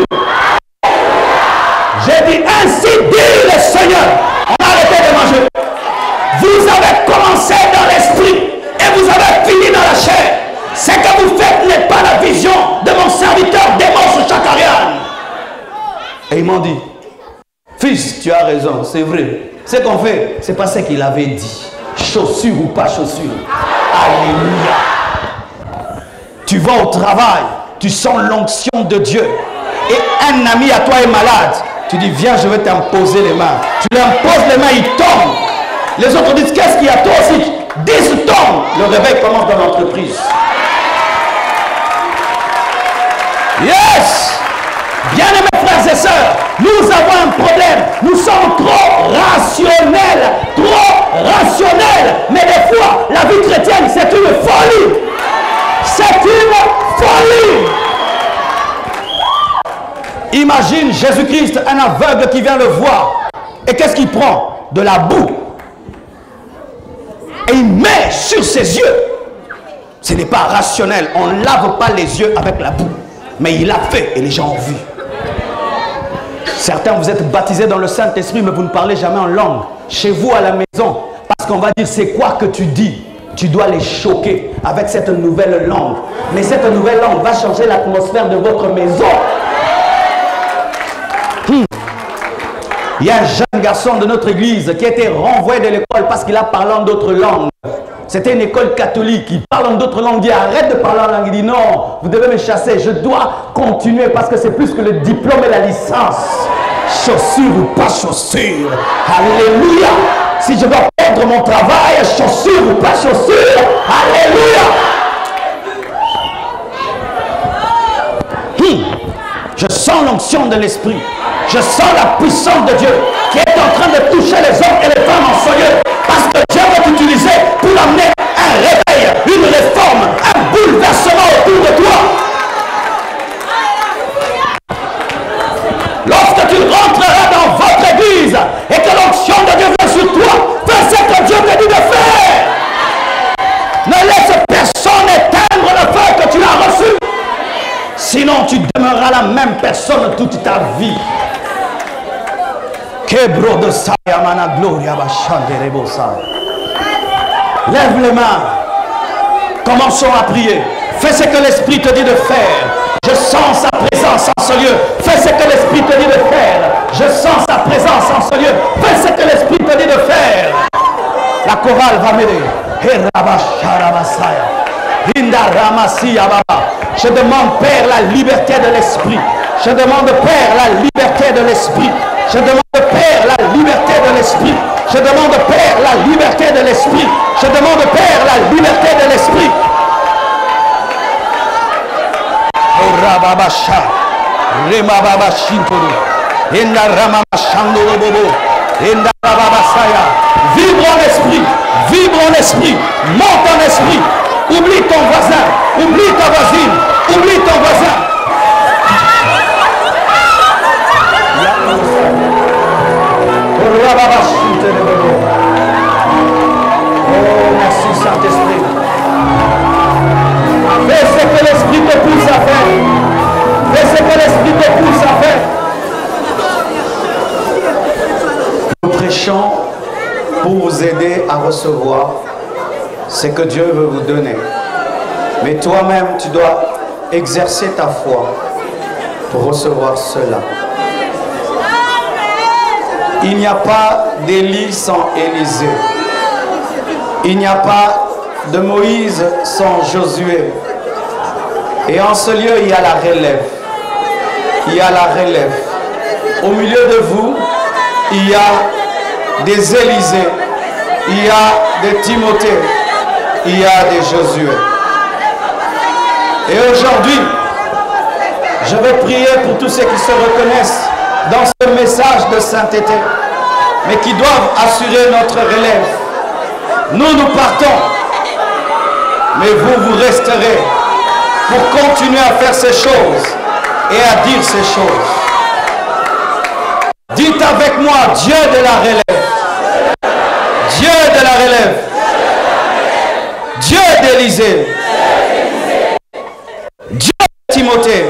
J'ai dit, ainsi dit le Seigneur. On a arrêté de manger. Vous avez commencé dans l'esprit et vous avez fini dans la chair. Ce que vous faites n'est pas la vision de mon serviteur Démos Chakarian. Et ils m'ont dit, fils, tu as raison, c'est vrai. Ce qu'on fait, c'est pas ce qu'il avait dit. Chaussure ou pas chaussure. Alléluia. Tu vas au travail, tu sens l'onction de Dieu. Et un ami à toi est malade. Tu dis, viens, je vais t'imposer les mains. Tu lui imposes les mains, il tombe. Les autres disent, qu'est-ce qu'il y a? Toi aussi, dix tombent. Le réveil commence dans l'entreprise. Yes! Bien-aimés frères et sœurs, nous avons un problème. Nous sommes trop rationnels. Trop rationnels. Mais des fois, la vie chrétienne, c'est une folie. C'est une folie. Imagine Jésus-Christ, un aveugle qui vient le voir. Et qu'est-ce qu'il prend? De la boue. Et il met sur ses yeux. Ce n'est pas rationnel. On ne lave pas les yeux avec la boue. Mais il l'a fait et les gens ont vu. Certains, vous êtes baptisés dans le Saint-Esprit, mais vous ne parlez jamais en langue. Chez vous, à la maison, parce qu'on va dire, c'est quoi que tu dis? Tu dois les choquer avec cette nouvelle langue. Mais cette nouvelle langue va changer l'atmosphère de votre maison. Hmm. Il y a un jeune garçon de notre église qui a été renvoyé de l'école parce qu'il a parlé en d'autres langues. C'était une école catholique. Il parle en d'autres langues. Il dit, arrête de parler en langue. Il dit, non, vous devez me chasser. Je dois continuer parce que c'est plus que le diplôme et la licence. Chaussure ou pas chaussure. Alléluia. Si je dois perdre mon travail, chaussure ou pas chaussure. Alléluia. Hum. Je sens l'onction de l'esprit. Je sens la puissance de Dieu qui est en train de toucher les hommes et les femmes en soyeux. Parce que Dieu va t'utiliser pour amener un réveil, une réforme, un bouleversement autour de toi. Lorsque tu rentreras dans votre église et que l'onction de Dieu vient sur toi, fais ce que Dieu te dit de faire. Ne laisse personne éteindre le feu que tu as reçu. Sinon, tu demeureras la même personne toute ta vie. Lève les mains. Commençons à prier. Fais ce que l'Esprit te dit de faire. Je sens sa présence en ce lieu. Fais ce que l'Esprit te dit de faire. Je sens sa présence en ce lieu. Fais ce que l'Esprit te dit de faire. La chorale va m'aider. Je demande, Père, la liberté de l'Esprit. Je demande, Père, la liberté de l'Esprit. Je demande, Père, la liberté de l'Esprit. Je demande, Père, la liberté de l'Esprit. Je demande, Père, la liberté de l'Esprit. Vibre en esprit, vibre en esprit, monte en esprit. Oublie ton voisin, oublie ta voisine, oublie ton voisin. Oh, merci Saint-Esprit. Fais ce que l'Esprit te pousse à faire. Fais ce que l'Esprit te pousse à faire. Nous prêchons pour vous aider à recevoir ce que Dieu veut vous donner. Mais toi-même, tu dois exercer ta foi pour recevoir cela. Il n'y a pas d'Élie sans Élisée. Il n'y a pas de Moïse sans Josué. Et en ce lieu, il y a la relève. Il y a la relève. Au milieu de vous, il y a des Élisée, il y a des Timothée, il y a des Josué. Et aujourd'hui, je vais prier pour tous ceux qui se reconnaissent dans ce message de sainteté, mais qui doivent assurer notre relève. Nous, nous partons, mais vous, vous resterez pour continuer à faire ces choses et à dire ces choses. Dites avec moi, Dieu de la relève. Dieu de la relève. Dieu d'Élisée. Dieu de Timothée.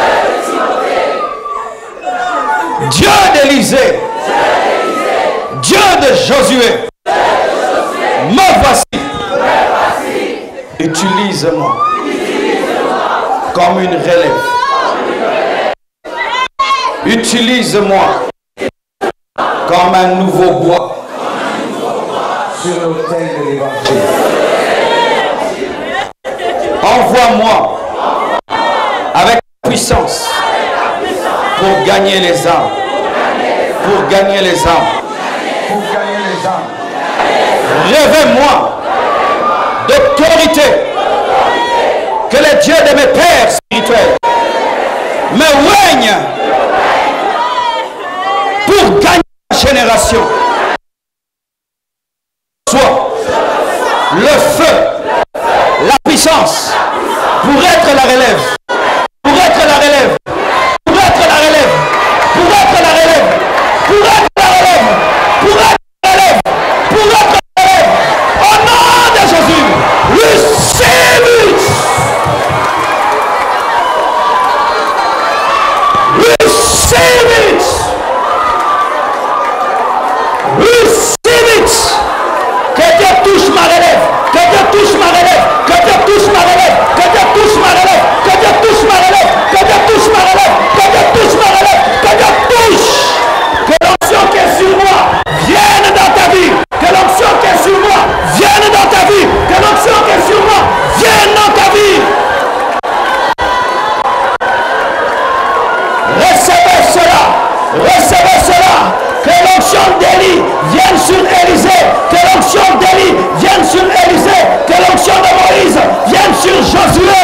Dieu d'Élisée. Dieu de Josué. Me voici. Utilise-moi comme une relève. Utilise-moi comme un nouveau bois sur l'autel de l'évangile. Envoie-moi avec puissance pour gagner les âmes. Pour gagner les âmes. Pour gagner les âmes. Révèle-moi d'autorité que les dieux de mes pères spirituels me règnent pour gagner la génération. Soit le feu, la puissance pour être la relève, pour être la relève, pour être la relève, pour être la relève, pour être la relève, pour être la relève, pour être la relève. Au nom de Jésus, receive it. Receive it. Receive it. Que Dieu touche ma relève. Que Dieu touche ma relève. Que Dieu touche ma relève. Que Dieu touche ma relève. Que Dieu touche ma relève. Que Dieu touche ma relève. Que Dieu touche ma relève. Que Dieu touche. Que l'onction qui est sur moi vienne dans ta vie. Que l'onction qui est sur moi vienne dans ta vie. Que l'onction qui est sur moi vienne dans ta vie. Recevez cela. Recevez cela. Que l'onction d'Élie vienne sur Élisée. Que l'onction d'Élie vienne sur Élisée. Que l'onction de Moïse vienne sur Josué.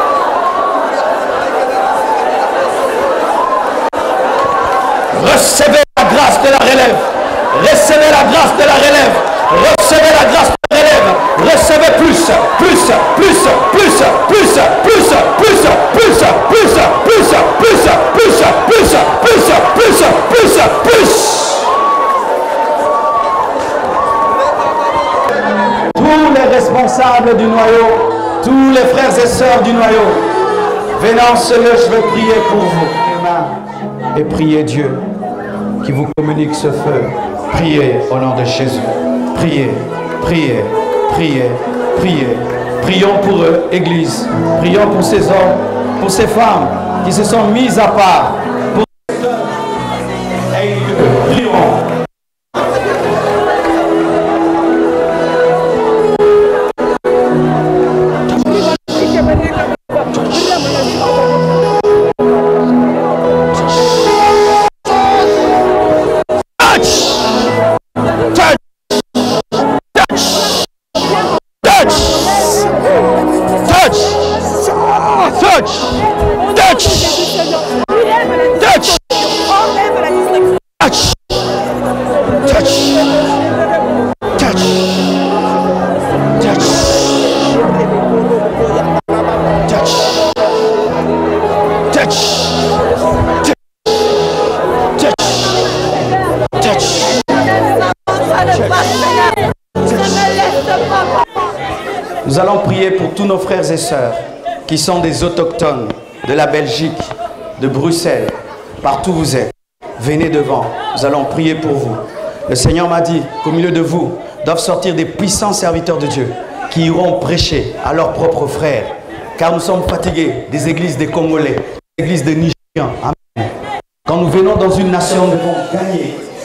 Recevez la grâce de la relève. Recevez la grâce de la relève. Recevez la grâce de la relève. Recevez plus, plus, plus, plus, plus, plus, plus, plus, plus, plus, plus, plus, plus, plus, plus, plus, plus. Tous les responsables du noyau, tous les frères et sœurs du noyau, venez en ce lieu, je vais prier pour vous. Et priez Dieu qui vous communique ce feu. Priez au nom de Jésus. Priez, priez, priez, priez. Prions pour eux, Église. Prions pour ces hommes, pour ces femmes qui se sont mises à part. Pour... Prions. Nous allons prier pour tous nos frères et sœurs qui sont des autochtones de la Belgique, de Bruxelles, partout où vous êtes. Venez devant, nous allons prier pour vous. Le Seigneur m'a dit qu'au milieu de vous doivent sortir des puissants serviteurs de Dieu qui iront prêcher à leurs propres frères. Car nous sommes fatigués des églises des Congolais, des églises des Nigériens. Amen. Quand nous venons dans une nation, nous devons gagner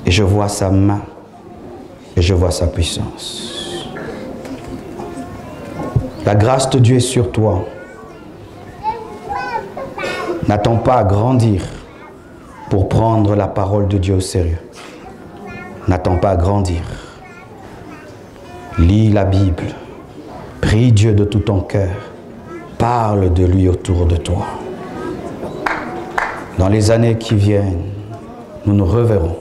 Et je vois sa main. Et je vois sa puissance. La grâce de Dieu est sur toi. N'attends pas à grandir pour prendre la parole de Dieu au sérieux. N'attends pas à grandir. Lis la Bible. Prie Dieu de tout ton cœur. Parle de lui autour de toi. Dans les années qui viennent, nous nous reverrons.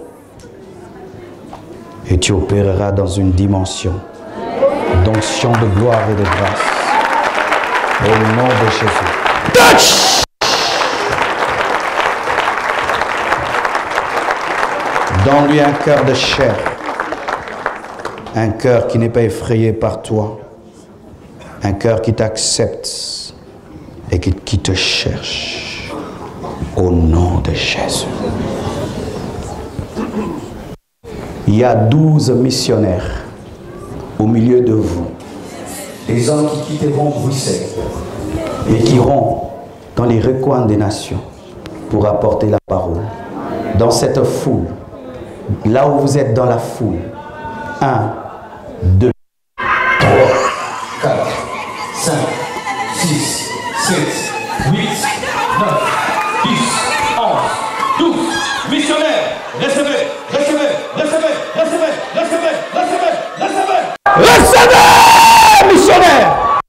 Et tu opéreras dans une dimension d'onction, de gloire et de grâce. Au nom de Jésus. Touch! Donne-lui un cœur de chair. Un cœur qui n'est pas effrayé par toi. Un cœur qui t'accepte et qui, qui te cherche. Au nom de Jésus. Il y a douze missionnaires au milieu de vous. Des hommes qui quitteront Bruxelles et qui iront dans les recoins des nations pour apporter la parole. Dans cette foule, là où vous êtes dans la foule, un, deux, trois, quatre, cinq, six, sept, huit, neuf, dix, onze, douze missionnaires. Recevez, recevez, recevez, recevez, recevez, recevez, recevez. Recevez, missionnaire.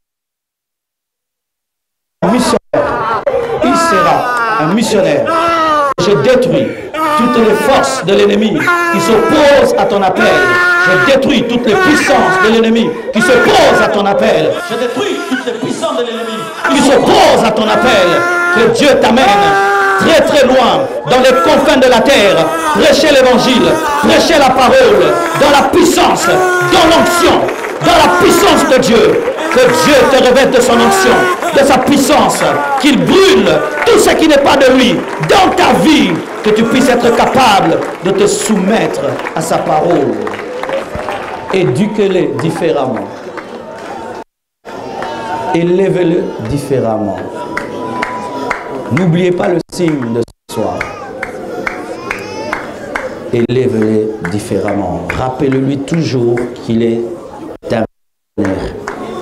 Missionnaire. Il sera un missionnaire. Je détruis toutes les forces de l'ennemi qui s'opposent à ton appel. Je détruis toutes les puissances de l'ennemi qui s'opposent à ton appel. Je détruis toutes les puissances de l'ennemi qui s'opposent à ton appel. Que Dieu t'amène très très loin, dans les confins de la terre. Prêchez l'évangile, prêchez la parole, dans la puissance, dans l'onction, dans la puissance de Dieu. Que Dieu te revête de son onction, de sa puissance, qu'il brûle tout ce qui n'est pas de lui dans ta vie, que tu puisses être capable de te soumettre à sa parole. Éduquez-les différemment. Élevez-le différemment. N'oubliez pas le signe de ce soir. Élevez-le différemment. Rappelez-lui toujours qu'il est un missionnaire.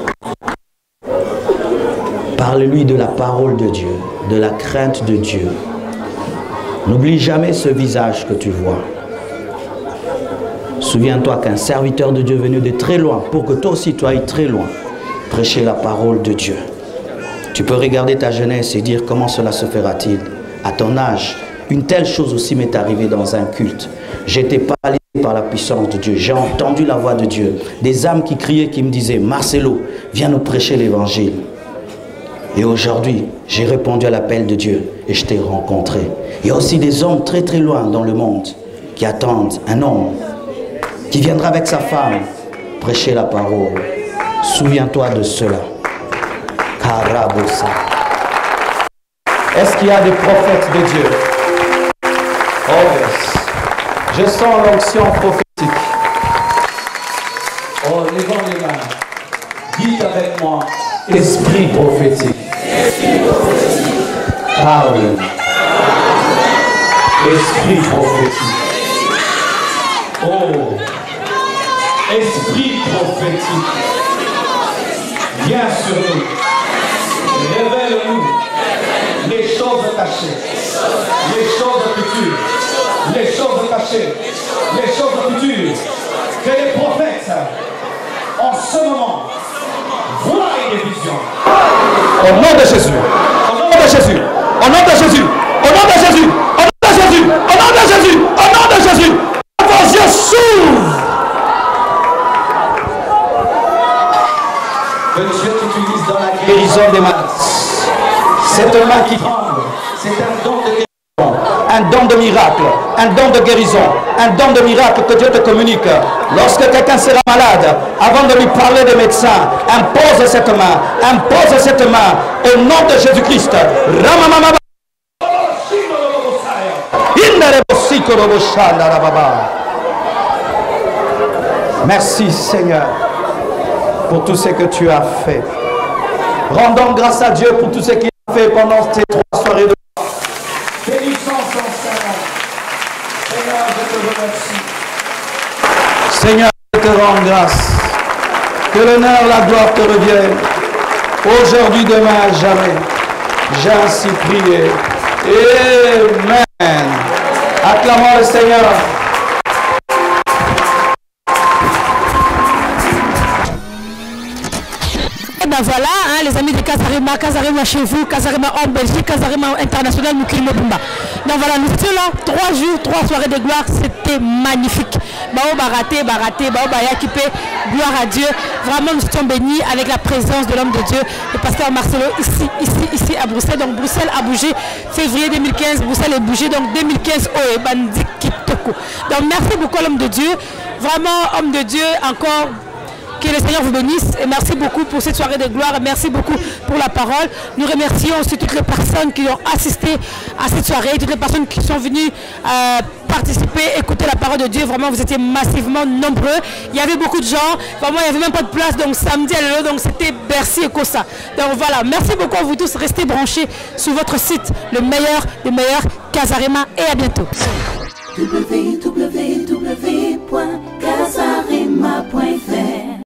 Parle-lui de la parole de Dieu, de la crainte de Dieu. N'oublie jamais ce visage que tu vois. Souviens-toi qu'un serviteur de Dieu est venu de très loin, pour que toi aussi tu ailles très loin, prêcher la parole de Dieu. Tu peux regarder ta jeunesse et dire comment cela se fera-t-il. À ton âge, une telle chose aussi m'est arrivée dans un culte. J'étais paralysé par la puissance de Dieu. J'ai entendu la voix de Dieu. Des âmes qui criaient, qui me disaient, Marcelo, viens nous prêcher l'évangile. Et aujourd'hui, j'ai répondu à l'appel de Dieu et je t'ai rencontré. Il y a aussi des hommes très très loin dans le monde qui attendent un homme qui viendra avec sa femme prêcher la parole. Souviens-toi de cela. Karabosa. Est-ce qu'il y a des prophètes de Dieu? Oh yes. Je sens l'onction prophétique. Oh, levons les mains. Dites avec moi, esprit prophétique. Esprit prophétique. Parle. Esprit prophétique. Oh, esprit prophétique. Viens sur nous. Révèle-nous les choses cachées, les choses futures, les choses cachées, les choses futures. Que les prophètes, en ce moment, voient des visions. Au nom de Jésus, au nom de Jésus, au nom de Jésus, au nom de Jésus, au nom de Jésus, au nom de Jésus, au nom de Jésus, vos yeux s'ouvrent. Que Dieu t'utilise dans la guérison des malades. Cette main qui tremble, c'est un don de guérison, un don de miracle, un don de guérison, un don de miracle que Dieu te communique. Lorsque quelqu'un sera malade, avant de lui parler des médecins, impose cette main, impose cette main au nom de Jésus-Christ. Merci Seigneur pour tout ce que tu as fait. Rendons grâce à Dieu pour tout ce qu'il a fait pendant ces trois soirées de bénissons son Seigneur. Seigneur, je te remercie. Seigneur, je te rends grâce. Que l'honneur, la gloire te reviennent. Aujourd'hui, demain, à jamais. J'ai ainsi prié. Amen. Acclamons le Seigneur. Ben voilà, hein, les amis de Casarema, Casarema chez vous, Casarema en Belgique, Casarema international, Moukilimo Bumba. Donc voilà, nous étions là, trois jours, trois soirées de gloire, c'était magnifique. Bao baraté, baraté, bao bayakipé, gloire à Dieu. Vraiment, nous étions bénis avec la présence de l'homme de Dieu, le pasteur Marcelo, ici, ici, ici à Bruxelles. Donc Bruxelles a bougé, février deux mille quinze, Bruxelles est bougé, donc deux mille quinze, oh, et Bandi Kitoko. Donc merci beaucoup l'homme de Dieu, vraiment homme de Dieu, encore. Que le Seigneur vous bénisse et merci beaucoup pour cette soirée de gloire et merci beaucoup pour la parole. Nous remercions aussi toutes les personnes qui ont assisté à cette soirée, toutes les personnes qui sont venues euh, participer, écouter la parole de Dieu. Vraiment, vous étiez massivement nombreux. Il y avait beaucoup de gens. Vraiment, il n'y avait même pas de place. Donc, samedi à l'heure, donc c'était Bercy et Kosa. Donc, voilà. Merci beaucoup à vous tous. Restez branchés sur votre site, le meilleur des meilleurs, Casarema, et à bientôt. w w w point casarema point